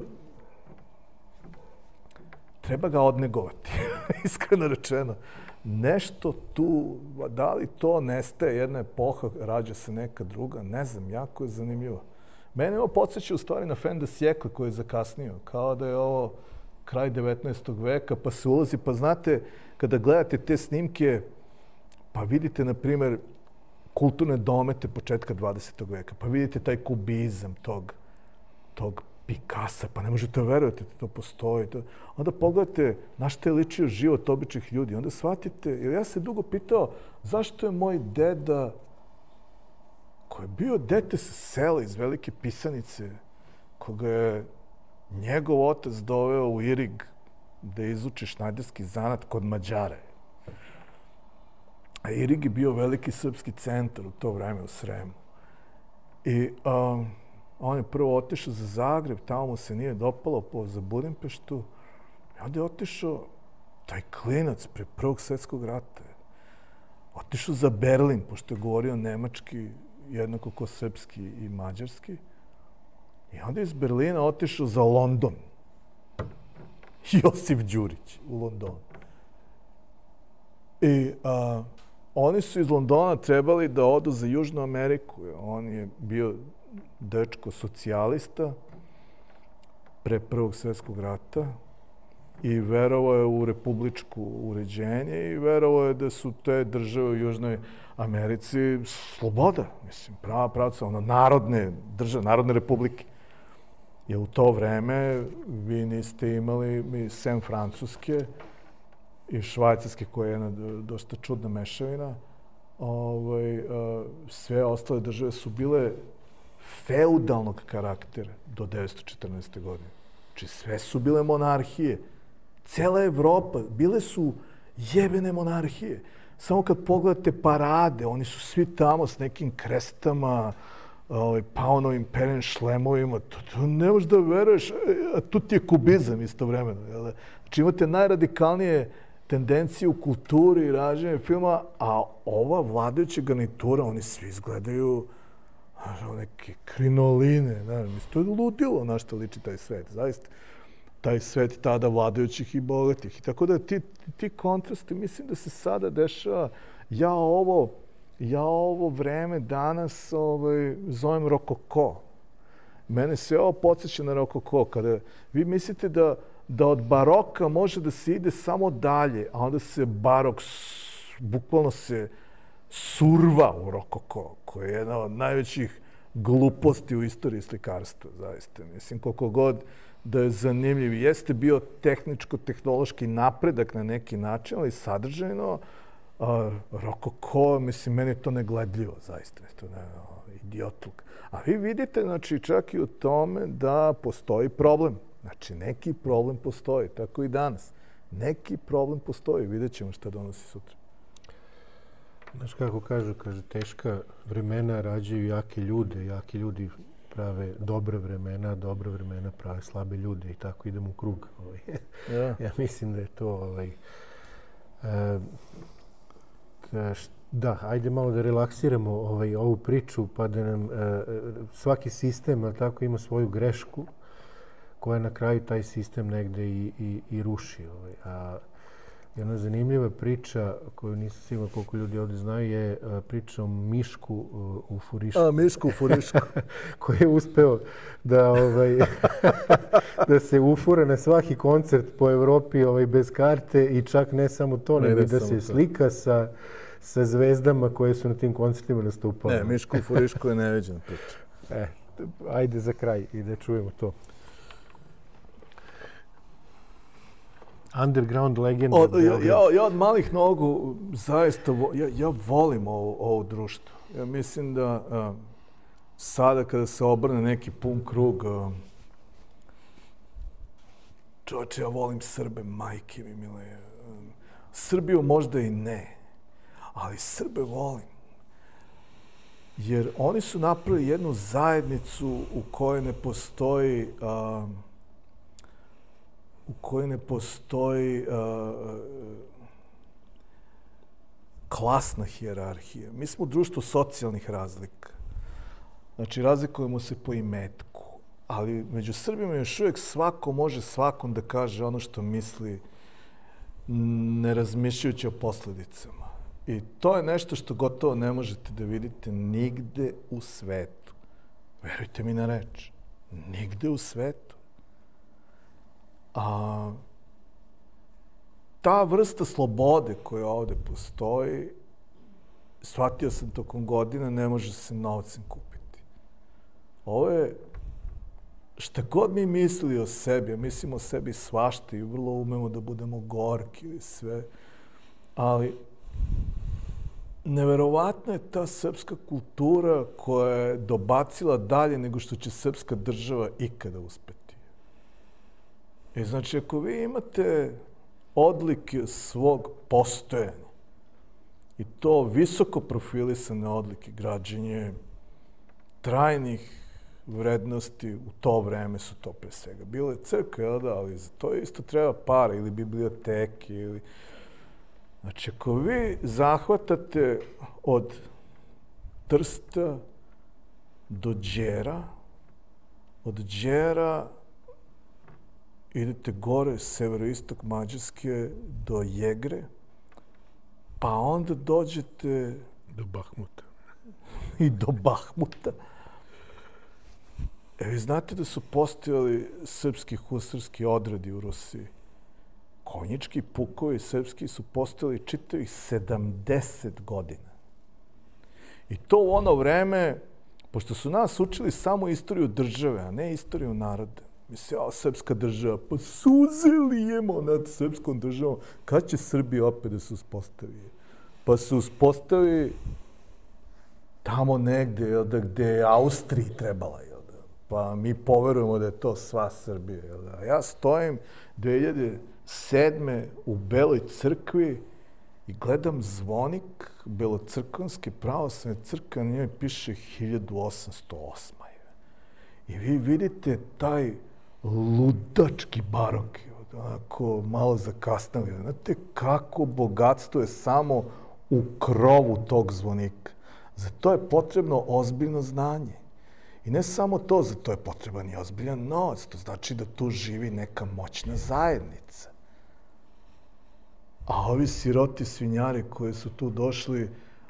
treba ga odnegovati, iskreno rečeno. Nešto tu, da li to nestaje, jedna epoha, rađa se neka druga, ne znam, jako je zanimljivo. Mene ovo podsjeća u stvari na fin de siècle koji je zakasnio, kao da je ovo kraj 19. veka, pa se ulazi, pa znate, kada gledate te snimke, pa vidite, na primjer, kulturne domete početka 20. veka, pa vidite taj kubizam tog Picassa, pa ne možete verujete da to postoji. Onda pogledate na što je ličio život običnih ljudi, onda shvatite, jer ja se dugo pitao zašto je moj deda, koji je bio dete sa sela iz Velike Pisanice, koga je njegov otac doveo u Irig da izuči šnajderski zanat kod Mađare. A Irig je bio veliki srpski centar u to vreme u Sremu. I on je prvo otišao za Zagreb, tamo mu se nije dopalo, za Budimpeštu. I onda je otišao taj klinac pre Prvog svjetskog rata. Otišao za Berlin, pošto je govorio nemački, jednako ko srpski i mađarski. I onda je iz Berlina otišao za London. Josif Đurić u Londonu. I oni su iz Londona trebali da odu za Južnu Ameriku. On je bio dečko socijalista pre Prvog svjetskog rata i verovao je u republičko uređenje i verovao je da su te države u Južnoj Americi sloboda, mislim, pravca, narodne države, narodne republike. Jer u to vreme vi niste imali, sem Francuske i Švajcarske, koja je jedna dosta čudna mešavina, sve ostale države su bile feudalnog karaktera do 1914. godine. Znači sve su bile monarhije. Cela Evropa, bile su jebene monarhije. Samo kad pogledate parade, oni su svi tamo s nekim krestama, Paunovim peren šlemovima, to ne možeš da veruješ, a tu ti je kubizam istovremeno. Znači imate najradikalnije tendencije u kulturi i rađenju filma, a ova vladajuća garnitura, oni svi izgledaju neke krinoline. To je ludilo na što liči taj svet, zaista. Taj svet tada vladajućih i bogatih. Tako da ti kontrasti, mislim da se sada dešava. Ja ovo vreme danas zovem rokoko. Mene sve ovo podsjeća na rokoko. Kada vi mislite da od baroka može da se ide samo dalje, a onda se barok bukvalno se surva u rokoko, koja je jedna od najvećih gluposti u istoriji slikarstva, zaista. Mislim, koliko god da je zanimljiv. Jeste bio tehničko-tehnološki napredak na neki način, ali sadržajno rokoko, mislim, meni je to negledljivo, zaista. To je idiotluk. A vi vidite, znači, čak i u tome da postoji problem. Znači, neki problem postoji, tako i danas. Neki problem postoji, vidjet ćemo šta donosi sutra. Znaš kako kažu, teška vremena rađaju jake ljude, jaki ljudi prave dobra vremena prave slabe ljude i tako idemo u krug. Ja mislim da je to... Da, ajde malo da relaksiramo ovu priču, pa da nam svaki sistem tako ima svoju grešku koja na kraju taj sistem negde i ruši. A jedna zanimljiva priča koju nisam siguran koliko ljudi ovdje znaju je priča o Mišku u Furišku. Mišku u Furišku. Koji je uspeo da se ufura na svaki koncert po Evropi bez karte i čak ne samo to, nego da se slika sa zvezdama koje su na tim koncertima nastupali. Ne, Mišku u Furišku je neviđena priča. Ajde za kraj i da čujemo to. Underground legenda. Ja od malih nogu zaista ja volim ovo društvo. Ja mislim da sada kada se obrne neki pun krug, čovječe, ja volim Srbe, majke mi mile. Srbiju možda i ne, ali Srbe volim. Jer oni su napravili jednu zajednicu u kojoj ne postoji klasna hijerarhija. Mi smo društvo socijalnih razlika. Znači, razlikujemo se po imetku. Ali među Srbima još uvijek svako može svakom da kaže ono što misli, ne razmišljajući o posljedicama. I to je nešto što gotovo ne možete da vidite nigde u svetu. Verujte mi na reč. Nigde u svetu. A ta vrsta slobode koja ovde postoji, shvatio sam tokom godina, ne može se novcem kupiti. Ovo je, šta god mi mislili o sebi, a mislimo o sebi svašta i vrlo umemo da budemo gorki ili sve, ali neverovatna je ta srpska kultura koja je dobacila dalje nego što će srpska država ikada uspeti. I znači, ako vi imate odlike svog postojanja i to visoko profilisane odlike, građenje trajnih vrednosti, u to vreme su to pre svega bile crkve, ali za to isto treba para ili biblioteke. Ili... Znači, ako vi zahvatate od Trsta do Đera, od Đera idete gore, severoistok Mađarske, do Jegre, pa onda dođete... Do Bahmuta. I do Bahmuta. Vi znate da su postojali srpski husarski odredi u Rusiji. Konjički pukovi srpski su postojali čitavih 70 godina. I to u ono vreme, pošto su nas učili samo istoriju države, a ne istoriju naroda. Mislim, srpska država, pa suze lijemo nad srpskom državom. Kad će Srbija opet da se uspostavi? pa se uspostavi tamo negde, gde je Austriji trebala, pa mi poverujemo da je to sva Srbija. A ja stojim 2007. u Beloj crkvi i gledam zvonik Belocrkvanske pravoslavne crkve, na njoj piše 1808. I vi vidite taj ludački barok, onako malo zakasnili. Znate kako bogatstvo je samo u krovu tog zvonika. Za to je potrebno ozbiljno znanje. I ne samo to, za to je potreban i ozbiljan novac. To znači da tu živi neka moćna zajednica. A ovi siroti svinjari koji su tu došli,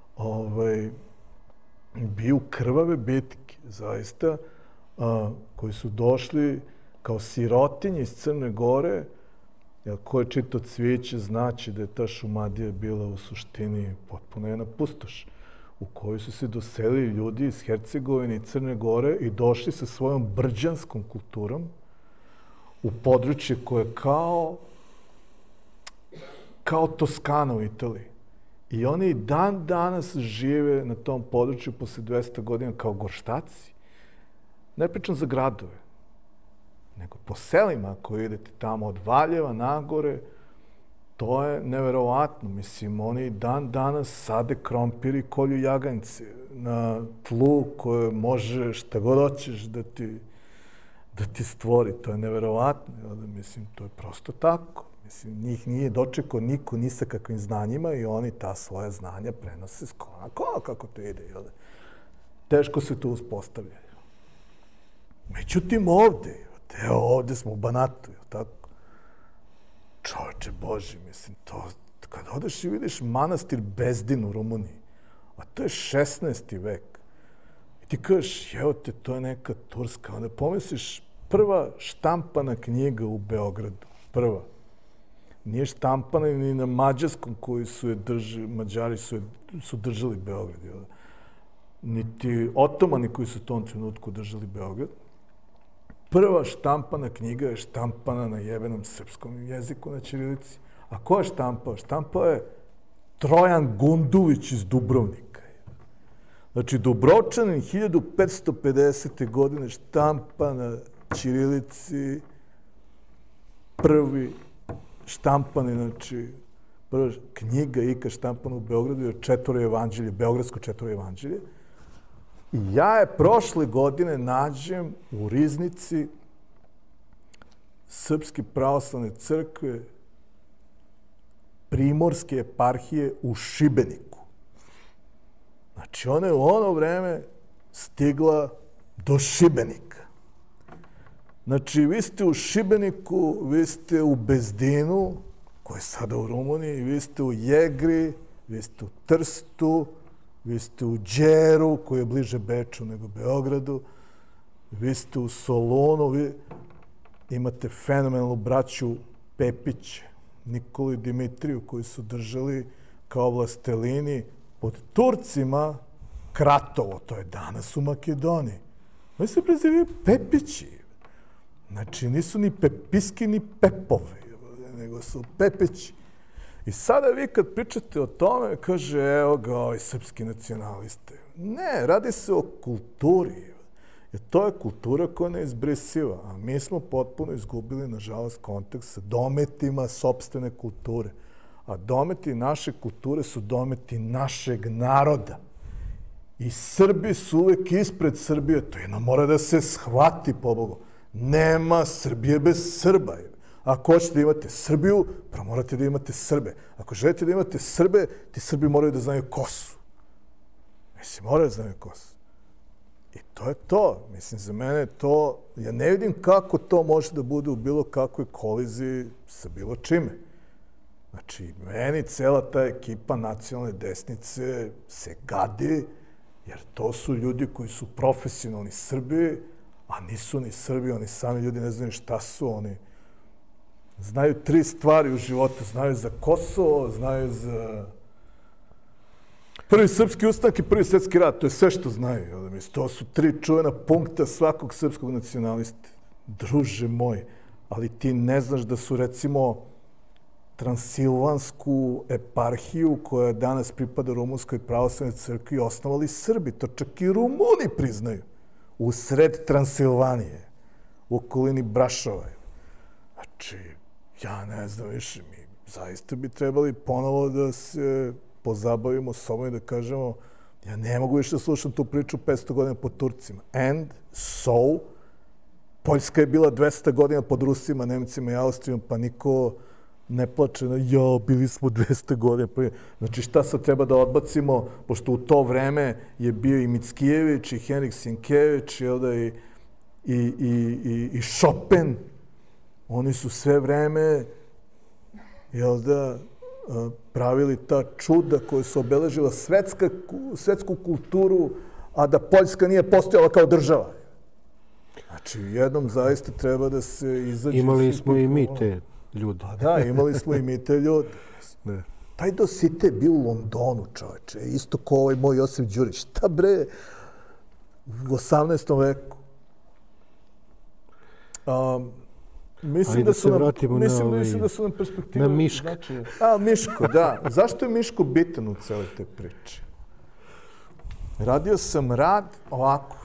biju krvave bitke, zaista, koji su došli kao sirotinje iz Crne Gore, jer ko je čitao Cvijiće znaće da je ta Šumadija bila u suštini potpuno jedna pustoš, u kojoj su se doselili ljudi iz Hercegovine i Crne Gore i došli sa svojom brđanskom kulturom u područje koje je kao Toskana u Italiji. I oni dan danas žive na tom području posle 200 godina kao gorštaci. Ne pričam za gradove, nego po selima koji idete tamo od Valjeva nagore, to je neverovatno. Mislim, oni dan danas sade krompir i kolju jaganjce na tlu koje može šta god hoćeš da ti stvori. To je neverovatno. Mislim, to je prosto tako. Mislim, njih nije dočekao niko ni sa kakvim znanjima i oni ta svoja znanja prenose skoro. Kako to ide? Teško se to uspostavlja. Međutim, ovde smo u Banatu, tako? Čoveče Boži, mislim, to, kad odeš i vidiš manastir Bezdin u Rumuniji, a to je 16. vek, i ti kažeš, evo te, to je neka turska, onda pomisliš, prva štampana knjiga u Beogradu, prva. Nije štampana ni na mađarskom koji su je Mađari su držali Beograd, niti otomani koji su u tom trenutku držali Beograd. Prva štampana knjiga je štampana na jebenom srpskom jeziku, na ćirilici. A ko je štampao? Štampao je Trojan Gundulić iz Dubrovnika. Znači, Dubrovčanin 1550. godine štampa na ćirilici, prvi štampani, znači, prva knjiga ikad štampana u Beogradu je Četvoro evanđelje, Beogradsko Četvoro evanđelje. I ja je prošle godine nađem u riznici Srpske pravoslavne crkve Primorske eparhije u Šibeniku. Znači, ona je u ono vreme stigla do Šibenika. Znači, vi ste u Šibeniku, vi ste u Bezdinu, koji je sada u Rumuniji, vi ste u Jegri, vi ste u Trstu, vi ste u Đeru, koji je bliže Beču nego Beogradu, vi ste u Solunu, vi imate fenomenalnu braću Pepić, Nikolu i Dimitriju, koji su držali kao vlastelini pod Turcima Kratovo, to je danas u Makedoniji. Oni se prezivaju Pepići. Znači, nisu ni Pepiski, ni Pepovi, nego su Pepići. I sada vi kad pričate o tome, kaže, evo ga, ovi srpski nacionaliste. Ne, radi se o kulturi. Jer to je kultura koja je neizbrisiva. A mi smo potpuno izgubili, nažalost, kontakt sa dometima sopstvene kulture. A dometi naše kulture su dometi našeg naroda. I Srbi su uvek ispred Srbije. To jedno mora da se shvati, pobogu. Nema Srbije bez Srba. Ako hoćete da imate Srbiju, prvo morate da imate Srbe. Ako želite da imate Srbe, ti Srbi moraju da znaju ko su. Mislim, moraju da znaju ko su. I to je to. Mislim, za mene to... Ja ne vidim kako to može da bude u bilo kakvoj koliziji sa bilo čime. Znači, meni cela ta ekipa nacionalne desnice se gadi, jer to su ljudi koji su profesionalni Srbi, a nisu ni Srbi, oni sami ljudi ne znaju šta su, oni znaju 3 stvari u životu. Znaju za Kosovo, znaju za Prvi srpski ustanak i Prvi svjetski rat. To je sve što znaju. To su 3 čuvena punkta svakog srpskog nacionaliste. Druže moj, ali ti ne znaš da su, recimo, Transilvansku eparhiju koja danas pripada Rumunskoj pravoslavnoj crkvi osnovali Srbi. To čak i Rumuni priznaju. U sred Transilvanije, u okolini Brašova. Znači, ja ne znam više, mi zaista bi trebali ponovo da se pozabavimo sobom i da kažemo ja ne mogu više da slušam tu priču 500 godina pod Turcima. And so, Poljska je bila 200 godina pod Rusima, Nemcima i Austrijom, pa niko ne plače na bili smo 200 godina. Znači šta sad treba da odbacimo, pošto u to vreme je bio i Mickijević, i Henrik Sienkiewicz, i Chopin. Oni su sve vreme, pravili ta čuda koje su obeležila svetsku kulturu, a da Poljska nije postojala kao država. Znači, jednom zaista treba da se izađe... Imali smo i mi te ljude. Da, imali smo i mi te ljude. Taj Dosite je bio u Londonu, čoveče, isto kao ovaj moj Josip Đurić. Šta bre, u 18. veku. Mislim da su nam perspektive... Na Miška. Miško, da. Zašto je Miško bitan u celoj toj priči? Radio sam ovako.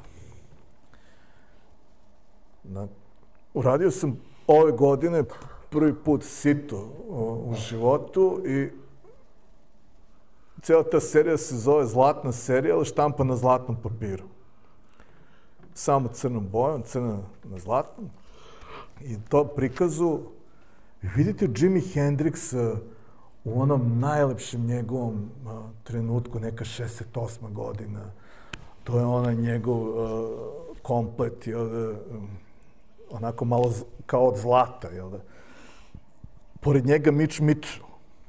Uradio sam ove godine prvi put Sito u životu i cijela ta serija se zove Zlatna serija, ali štampa na zlatnom papiru. Samo crnom bojom, crna na zlatnom. I u tom prikazu vidite Jimi Hendrixa u onom najlepšem njegovom trenutku, neka 68. godina. To je onaj njegov komplet, onako malo kao od zlata, jel da? Pored njega Mitch Mitchell.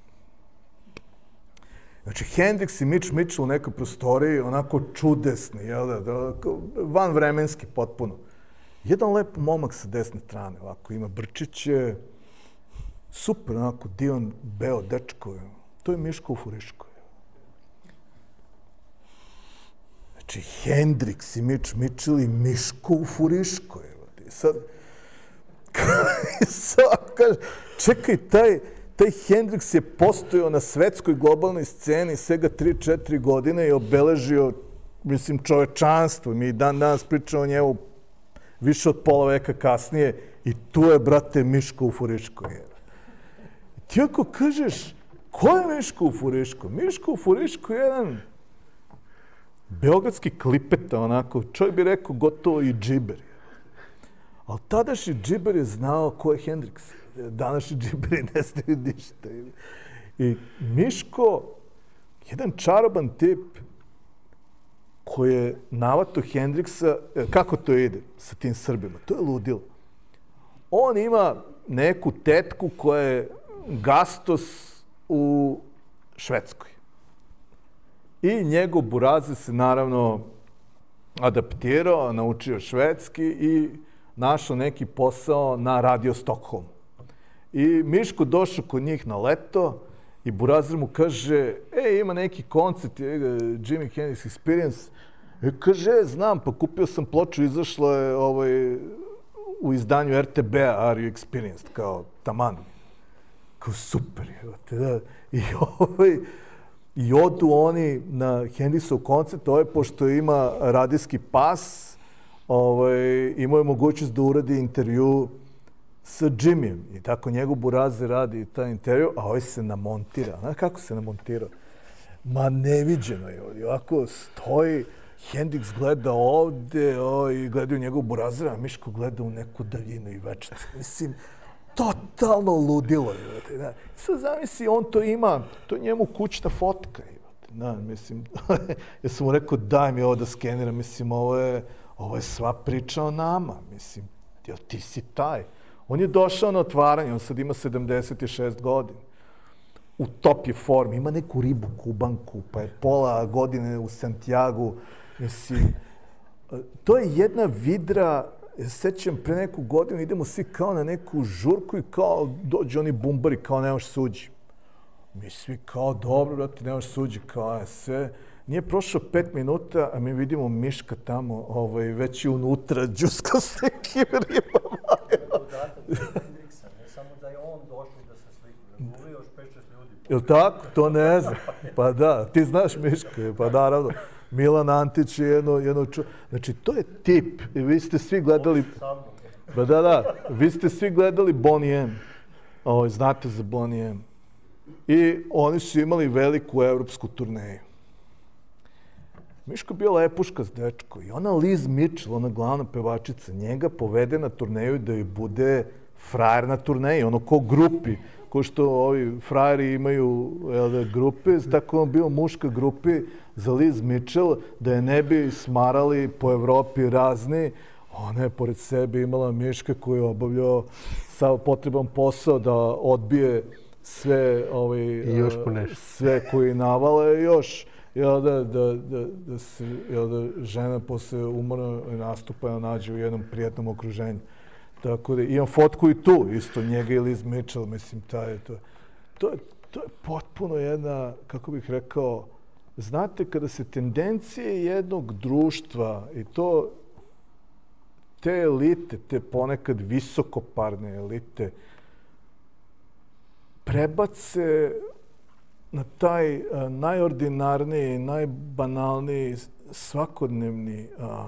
Znači, Hendrix i Mitch Mitchell u nekoj prostoriji, onako čudesni, jel da? Vanvremenski potpuno. Jedan lep momak sa desne strane, ovako, ima brčiće, super, onako, divan, beo dečko. To je Miško u Furiškoj. Znači, Hendrix i Mitch Mitchell i Miško u Furiškoj. I sad kaže, čekaj, taj Hendrix je postojao na svetskoj globalnoj sceni svega 3-4 godine i obeležio, mislim, čovečanstvo. Mi dan danas pričamo o njemu više od pola veka kasnije i tu je, brate, Miško u Furiškoj. Ti ako kažeš, ko je Miško u Furiškoj? Miško u Furiškoj je jedan beogradski klipeta, onako, čovjek bi rekao gotovo i džiber. Ali tadašnji džiber je znao ko je Hendrix. Današnji džiberi ne znaju ništa. I Miško, jedan čaroban tip koji je navato Hendrixa, kako to ide sa tim Srbima? To je ludilo. On ima neku tetku koja je gastos u Švedskoj. I njegov burazer se naravno adaptirao, naučio švedski i našao neki posao na Radio Stockholm. I Miško došao kod njih na leto i burazer mu kaže, ima neki koncert, Jimi Hendrix Experience. Kaže, znam, pa kupio sam ploču, izašla je u izdanju RTB-a, Are You Experienced, kao taman. Kao super, da. I odu oni na Hendrixov koncert, pošto ima radijski pas, imao je mogućnost da uradi intervju sa Jimmyjem. I tako njegov burazer radi taj intervju, a ovaj se namontira. Znaš kako se namontirao? Ma neviđeno je ovdje. Ovako stoji, Hendrix gleda ovde i gledaju njegov burazer, a Miško gleda u neku daljinu i večnost. Mislim, totalno ludilo je. Sad zamisli, on to ima, to je njemu kućna fotka. Mislim, ja sam mu rekao, daj mi ovo da skeniram, mislim, ovo je sva priča o nama, mislim, ti si taj. On je došao na otvaranje, on sad ima 76 godina. U top je formi, ima neku ribu, kubanku, pa je pola godine u Santiagu. Mislim, to je jedna vidra, sećam, pre neku godinu idemo svi kao na neku žurku i kao dođu oni bumbari, kao nemaš suđi. Mi svi kao, dobro, brate, nemaš suđi, kao sve. Nije prošlo 5 minuta, a mi vidimo Miška tamo, već je unutra, džuska s nekim ribama. Podatak Hendrixa, ne samo da je on došao da se sliku, nego Jel' tako? To ne znam. Pa da, ti znaš Miška, pa naravno. Milan Antić je jedno Znači, to je tip. I vi ste svi gledali... Pa da, vi ste svi gledali Boney M. Znate za Boney M. I oni su imali veliku evropsku turneju. Miško je bio lepuškas dečko i ona Liz Mitchell, ona glavna pevačica, njega povede na turneju da joj bude frajer na turneji, ono ko grupi, ko što ovi frajeri imaju grupe, tako on bio muška grupi za Liz Mitchell, da je ne bi smarali po Evropi razni. Ona je pored sebe imala Miška koji je obavljao sav potreban posao da odbije sve sve koji navale još da se žena posle umora nastupa nađe u jednom prijatnom okruženju. Tako da imam fotku i tu, isto njega i Liz Mitchell, mislim, to je potpuno jedna, kako bih rekao, znate, kada se tendencije jednog društva i to te elite, te ponekad visokoparne elite, prebace na taj najordinarniji, najbanalniji, svakodnevni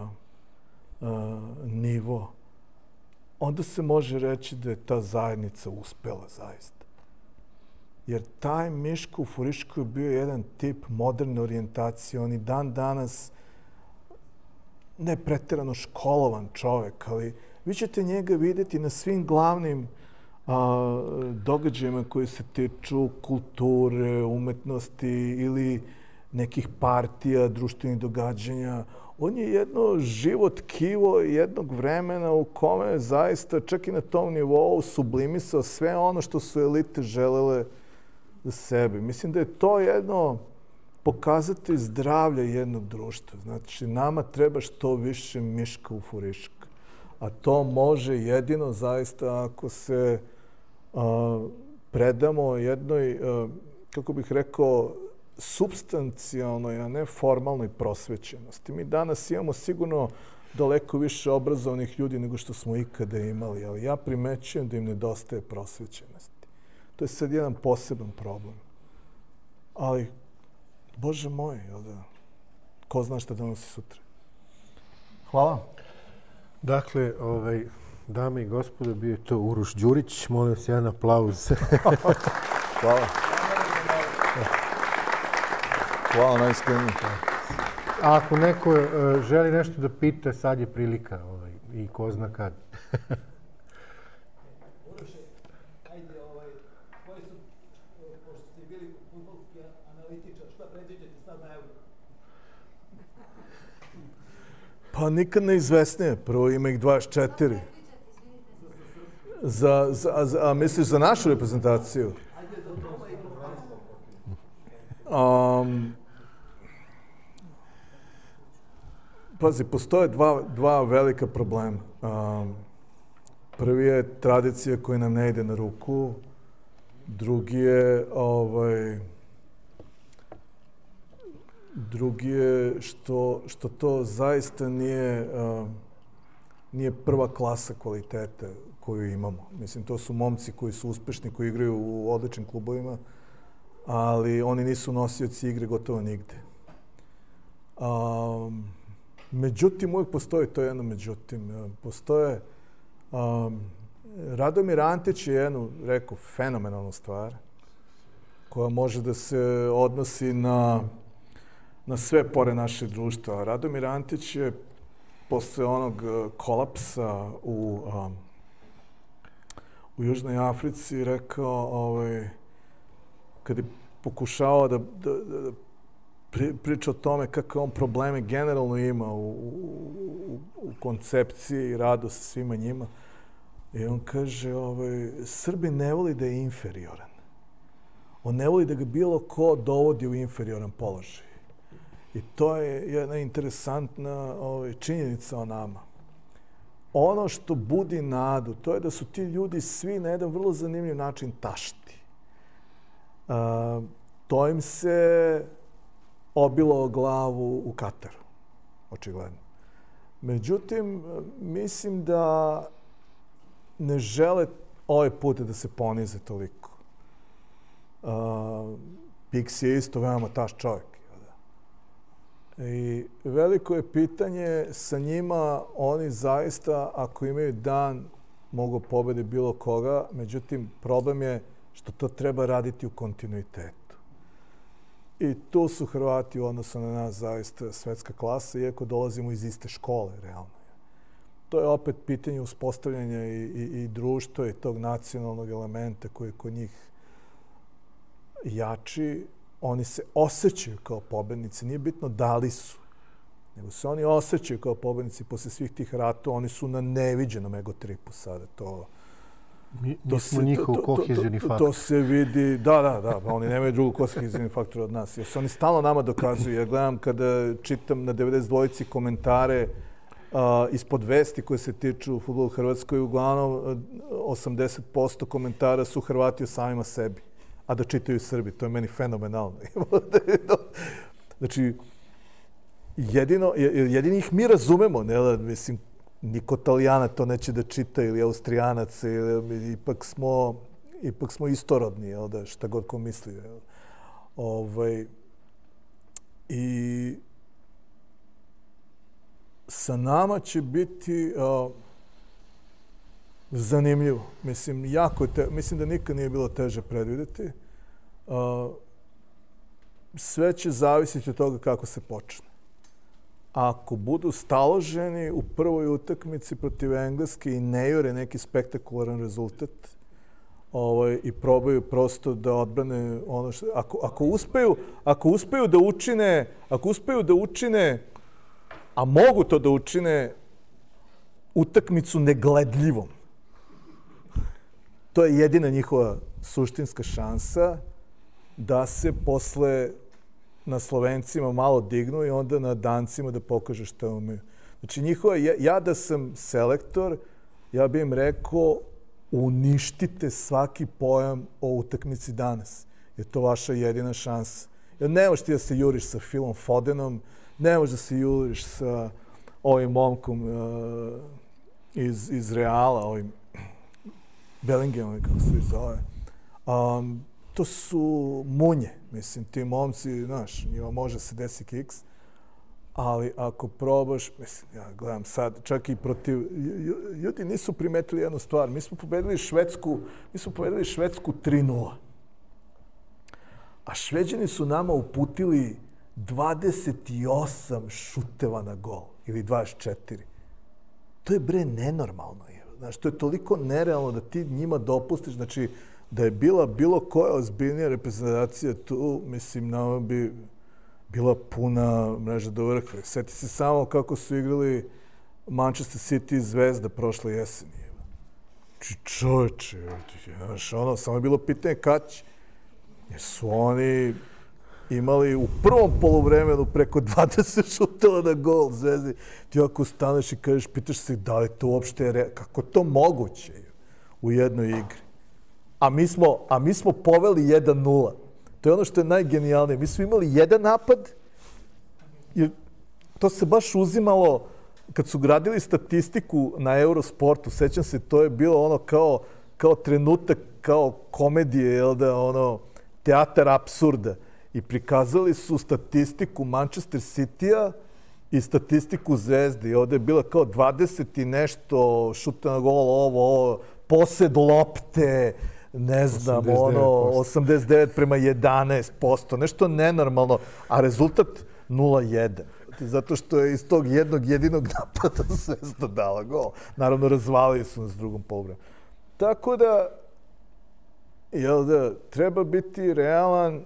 nivo, onda se može reći da je ta zajednica uspela zaista. Jer taj Miško u Furišku je bio jedan tip moderne orijentacije. On i dan danas ne preterano školovan čovek, ali vi ćete njega vidjeti na svim glavnim događajima koji se tiču kulture, umetnosti ili nekih partija, društvenih događanja. On je jedno živo tkivo jednog vremena u kome zaista čak i na tom nivou sublimisao sve ono što su elite želele za sebe. Mislim da je to jedno pokazatelj zdravlja jednog društva. Znači, nama treba što više Miška u Furiška. A to može jedino zaista ako se predamo jednoj, kako bih rekao, supstancijalnoj, a ne formalnoj prosvećenosti. Mi danas imamo sigurno daleko više obrazovnih ljudi nego što smo ikada imali, ali ja primećujem da im nedostaje prosvećenosti. To je sad jedan poseban problem. Ali, Bože moj, ko zna šta donosi sutra? Hvala. Dakle, dame i gospodo, bio je to Uroš Đurić. Molim se jedan aplauz. Hvala. Hvala, najiskrenije. Ako neko želi nešto da pita, sad je prilika i ko zna kad. Uroše, ajde, koji su, pošto ste bili fudbalski analitičar, šta predviđate sad na Euro? Pa nikad neizvesnije. Prvo ima ih 24. A misliš za našu reprezentaciju? Pazi, postoje dva velika problema. Prvi je tradicija koja nam ne ide na ruku. Drugi je što to zaista nije prva klasa kvaliteta koju imamo. Mislim, to su momci koji su uspešni, koji igraju u odličnim klubovima, ali oni nisu nosioci igre gotovo nigde. Međutim, uvijek postoji to jedno međutim. Postoje... Radomir Antić je jednu, rekao, fenomenalnu stvar koja može da se odnosi na sve pore našeg društva. Radomir Antić je posle onog kolapsa u Južnoj Africi rekao, kad je pokušavao da priča o tome kakve on probleme generalno ima u koncepciji i radu sa svima njima. I on kaže, Srbi ne voli da je inferioran. On ne voli da ga bilo ko dovodi u inferioran položaj. I to je jedna interesantna činjenica o nama. Ono što budi nadu, to je da su ti ljudi svi na jedan vrlo zanimljiv način tašti. To im se obilo o glavu u Kataru, očigledno. Međutim, mislim da ne žele ovaj put da se ponize toliko. Pixi je isto veoma taš čovjek. I veliko je pitanje sa njima, oni zaista, ako imaju dan, mogu pobedi bilo koga, međutim, problem je što to treba raditi u kontinuitetu. I tu su Hrvati u odnosu na nas zaista svetska klasa, iako dolazimo iz iste škole, realno. To je opet pitanje uspostavljanja i društva i tog nacionalnog elementa koji je kod njih jači. Oni se osjećaju kao pobednici, nije bitno da li su, nego se oni osjećaju kao pobednici posle svih tih ratova, oni su na neviđenom egotripu sada. Mi smo njihov kohezioni faktor. To se vidi, da, oni nemaju drugog kohezioni faktora od nas. Jer se oni stalno nama dokazuju. Ja gledam kada čitam na 92 komentare ispod vesti koje se tiču fudbala u Hrvatskoj, uglavnom 80% komentara su Hrvati o samima sebi, a da čitaju Srbi. To je meni fenomenalno. Znači, jedini ih mi razumemo, ne, mislim, niko Italijana to neće da čita ili Austrijanac, ipak smo istorodni, jel da, šta god ko misli. I sa nama će biti zanimljivo. Mislim, mislim da nikad nije bilo teže predvideti. Sve će zavisiti od toga kako se počne. Ako budu staloženi u prvoj utakmici protiv Engleske i ne jure neki spektakularan rezultat i probaju prosto da odbrane ono što... Ako uspeju da učine, a mogu to da učine, utakmicu negledljivom. To je jedina njihova suštinska šansa da se posle na Slovencima malo dignu i onda na Dancima da pokažu šta umeju. Znači, ja da sam selektor, ja bih im rekao uništite svaki pojam o utakmici danas. Jer to vaša jedina šansa. Jer ne možeš ti da se juriš sa Philom Fodenom, ne možeš da se juriš sa ovim momkom iz Reala, ovim Bellinghamom, kako se zove. To su munje. Mislim, ti momci, znaš, njima može se desi kiks, ali ako probaš, mislim, ja gledam sad, čak i protiv, ljudi nisu primetili jednu stvar. Mi smo pobedili Švedsku 3:0. A Šveđani su nama uputili 28 šuteva na gol, ili 24. To je, bre, nenormalno. Znaš, to je toliko nerealno da ti njima dopustiš, znači, da je bila bilo koja ozbiljnija reprezentacija tu, mislim, nama bi bila puna mreža do vrha. Sjeti se samo kako su igrali Manchester City i Zvezda prošle jeseni. Čovječe, znaš, samo je bilo pitanje kad će. Jer su oni imali u prvom poluvremenu preko 20 šuteva na gol Zvezdi. Ti ako staneš i kažeš, pitaš se da li to uopšte kako to moguće u jednoj igri. A mi smo poveli 1:0. To je ono što je najgenijalnije. Mi smo imali jedan napad, jer to se baš uzimalo, kad su gradili statistiku na Eurosportu, sećam se, to je bilo ono kao trenutak, kao komedije, jel da, ono, teatar apsurda. I prikazali su statistiku Manchester City-a i statistiku Zvezde. I ovde je bila kao 20 i nešto šuta na gol, ovo, posed lopte, ne znam, 89:11%, nešto nenormalno, a rezultat 0:1. Zato što je iz tog jednog jedinog napada Zvezda dala gol. Naravno, razvalili su nas drugom poluvremenu. Tako da, treba biti realan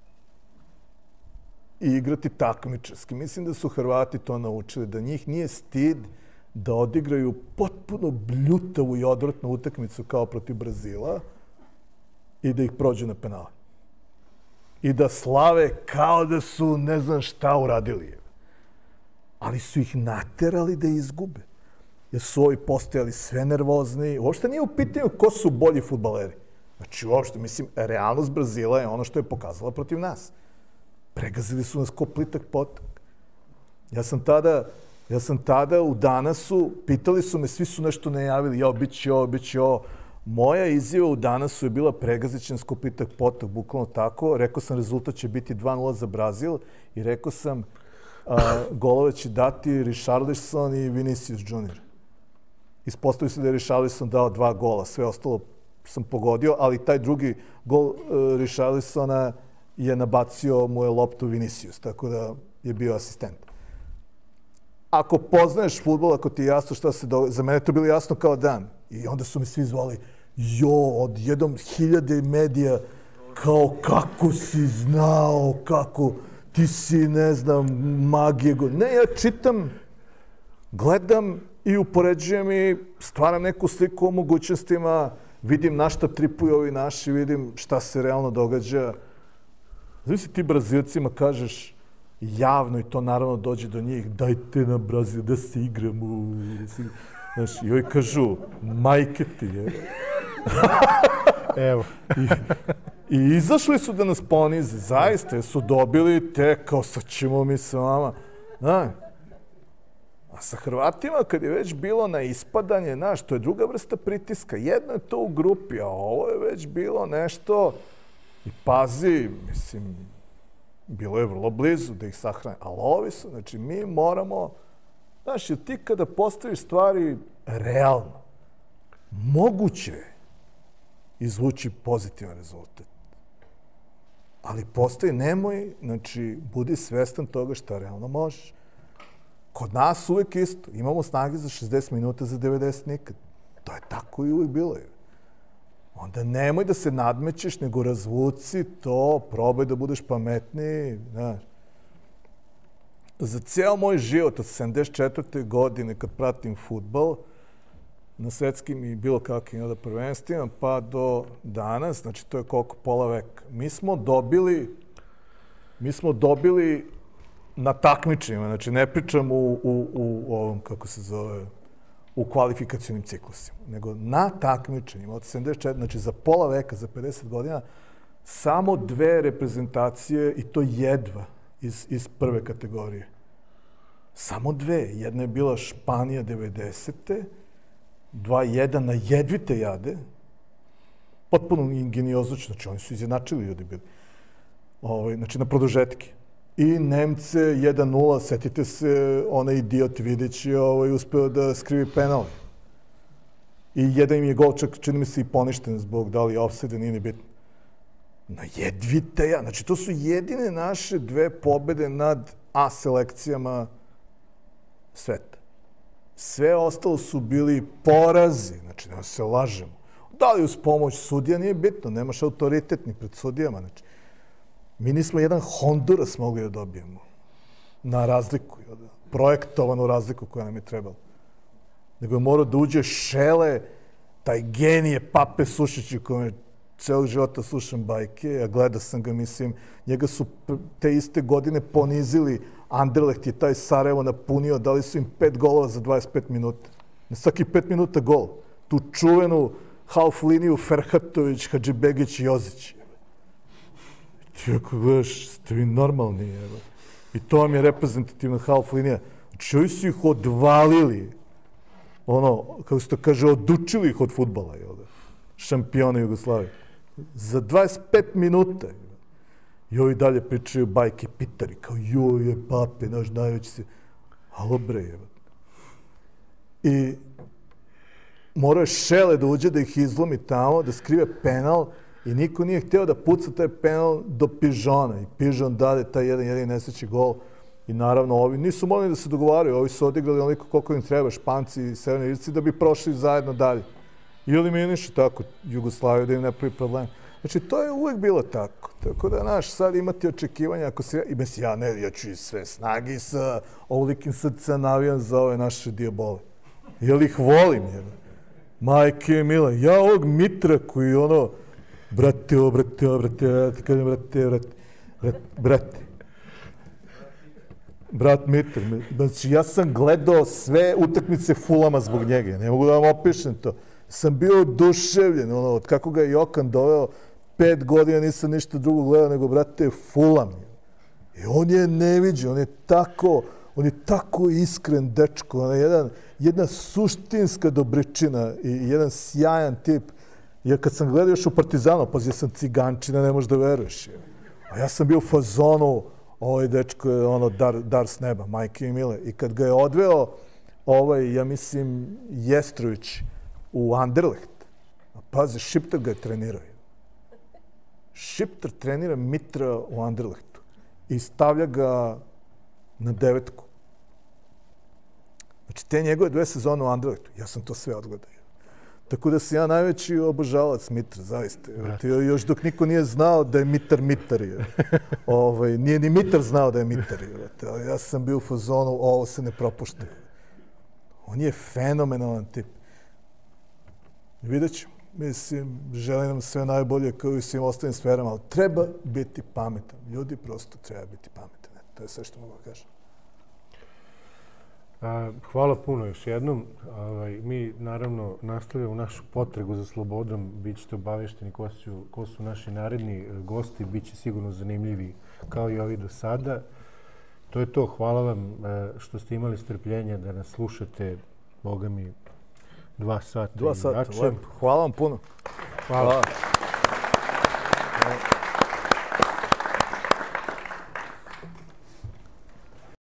i igrati takmičarski. Mislim da su Hrvati to naučili, da njih nije stid da odigraju potpuno bljutavu i odvratnu utakmicu kao protiv Brazila i da ih prođu na penale. I da slave kao da su ne znam šta uradili. Ali su ih naterali da izgube. Jer su ovi postajali sve nervozni. Uopšte nije u pitanju ko su bolji fudbaleri. Znači, uopšte, mislim, realnost Brazila je ono što je pokazala protiv nas. Pregazili su nas ko plitak potok. Ja sam tada u Danasu, pitali su me, svi su nešto najavili, bit će ovo. Moja izjava u Danasu je bila pregazićen skupitak potok, bukvalno tako. Rekao sam rezultat će biti 2:0 za Brazil i rekao sam golove će dati Richarlison i Vinicius Junior. Ispostavio se da je Richarlison dao 2 gola, sve ostalo sam pogodio, ali taj drugi gol Richarlisona je nabacio mu je loptu Vinicius, tako da je bio asistent. Ako poznaješ fudbal, ako ti je jasno šta se događa, za mene to bilo jasno kao dan. I onda su mi svi zvali, odjednom 1000 medija, kao kako si znao, kako ti si, ne znam, magije. Ne, ja čitam, gledam i upoređujem i stvaram neku sliku o mogućnostima, vidim na šta tripuju ovi naši, vidim šta se realno događa. Znači ti Brazilcima kažeš javno i to naravno dođe do njih, dajte na Brazil da se igramo. Znaš, i ovi kažu, majke ti je. Evo. I izašli su da nas ponize, zaista, su dobili te kao sad ćemo mi sa vama. A sa Hrvatima, kad je već bilo na ispadanje, znaš, to je druga vrsta pritiska. Jedno je to u grupi, a ovo je već bilo nešto. I pazi, mislim, bilo je vrlo blizu da ih sahrane. Ali ovi su, znači, mi moramo, znaš, jer ti kada postaviš stvari realno, moguće je izvući pozitivan rezultat. Ali postoji, nemoj, znači, budi svestan toga šta realno možeš. Kod nas uvek isto. Imamo snage za 60 minuta, za 90 nikad. To je tako i uvek bilo. Onda nemoj da se nadmećeš, nego razvuci to, probaj da budeš pametniji, znaš. Za ceo moj život od 74. godine kad pratim fudbal, na svetskim i bilo kakvim prvenstvima, pa do danas, znači to je koliko, pola veka. Mi smo dobili na takmičenjima, znači ne pričam u ovom, kako se zove, u kvalifikacijnim ciklusima, nego na takmičenjima od 74, znači za pola veka, za 50 godina, samo 2 reprezentacije, i to jedva iz prve kategorije. Samo 2. Jedna je bila Španija 90. 2:1 na jedvite jade, potpuno ingeniozno, znači oni su izjednačili ljudi bili, znači na produžetke. I Nemce 1:0, setite se, onaj idiot Vidić je uspeo da skrivi penal. I jedan im je gol, čak čini mi se i poništen zbog da li ofsajda, nije ni bitno. Na jedvite jade, znači to su jedine naše 2 pobede nad A selekcijama sveta. Sve ostalo su bili porazi, znači nema se lažemo. Da li uz pomoć sudija, nije bitno, nemaš autoritet ni pred sudijama. Znači, mi nismo jedan Honduras mogli da dobijemo na razliku, projektovanu razliku koja nam je trebala. Nego je morao da uđe Šele, taj genije Pape Sušića, kome celog života slušam bajke, a gledao sam ga, mislim, njega su te iste godine ponizili. Anderlecht je taj Sarajevo napunio, dali su im 5 golova za 25 minuta. Na svaki 5 minuta gol. Tu čuvenu half liniju Ferhatović, Hadžibegić i Jozić. Ti ako gledaš, ste vi normalni, evo. I to vam je reprezentativna half linija. Znači, ovi su ih odvalili, kako se to kaže, odučili ih od fudbala, šampiona Jugoslavije. Za 25 minuta. I ovi dalje pričaju bajke pitari, kao joj je Pape, naš najveći se... Alo bre, evo. I morao je Šele da uđe, da ih izlomi tamo, da skrive penal i niko nije hteo da puca taj penal do Pižona. I Pižon dade taj jedini nesreći gol. I naravno, ovi nisu mogli da se dogovaraju, ovi su odigrali onoliko koliko im treba, Španci i Severni Irci, da bi prošli zajedno dalje. I eliminišu tako Jugoslaviju, da im ne pravi problem. Znači, to je uvek bilo tako. Tako da, znaš, sad imati očekivanja, ako se... I mislim, ja ću iz sve snagi sa ovolikim srca navijam za ove naše dijabole. Jer ih volim, jer... Majke mila, ja ovog Mitra koji brate, brat Mitar. Znači, ja sam gledao sve utakmice Fulama zbog njega. Ne mogu da vam opišem to. Sam bio oduševljen, od kako ga je Jokan doveo, 5 godina nisam ništa drugo gledao nego, brate, Fulham. I on je neviđen, on je tako iskren dečko, jedna suštinska dobričina i jedan sjajan tip. Jer kad sam gledao još u Partizanu, pazi, ja sam cigančina, ne možeš da veruješ. A ja sam bio u fazonu, ovaj dečko je ono dar s neba, majke i mile. I kad ga je odveo ja mislim, Jestrović u Anderlecht, pazi, Šiptar ga je trenirao. Šiptar trenira Mitra u Anderlechtu i stavlja ga na 9. Znači, te njegove 2 sezone u Anderlechtu, ja sam to sve odgledao. Tako da sam ja najveći obožavac Mitra, zaista. Još dok niko nije znao da je Mitar. Nije ni Mitar znao da je Mitar. Ja sam bio u fazonu, ovo se ne propušta. On je fenomenalan tip. Vidjet ćemo. Mislim, želim nam sve najbolje kao i svim ostalim sferama, ali treba biti pametan. Ljudi prosto treba biti pametan. To je sve što mogu da kažem. Hvala puno još jednom. Mi naravno nastavljamo našu potragu za slobodom. Bićete obavešteni ko su naši naredni gosti. Biće sigurno zanimljivi kao i ovi do sada. To je to. Hvala vam što ste imali strpljenja da nas slušate. Boga mi 2 sata. 2 sata, lepo. Hvala vam puno. Hvala. Hvala.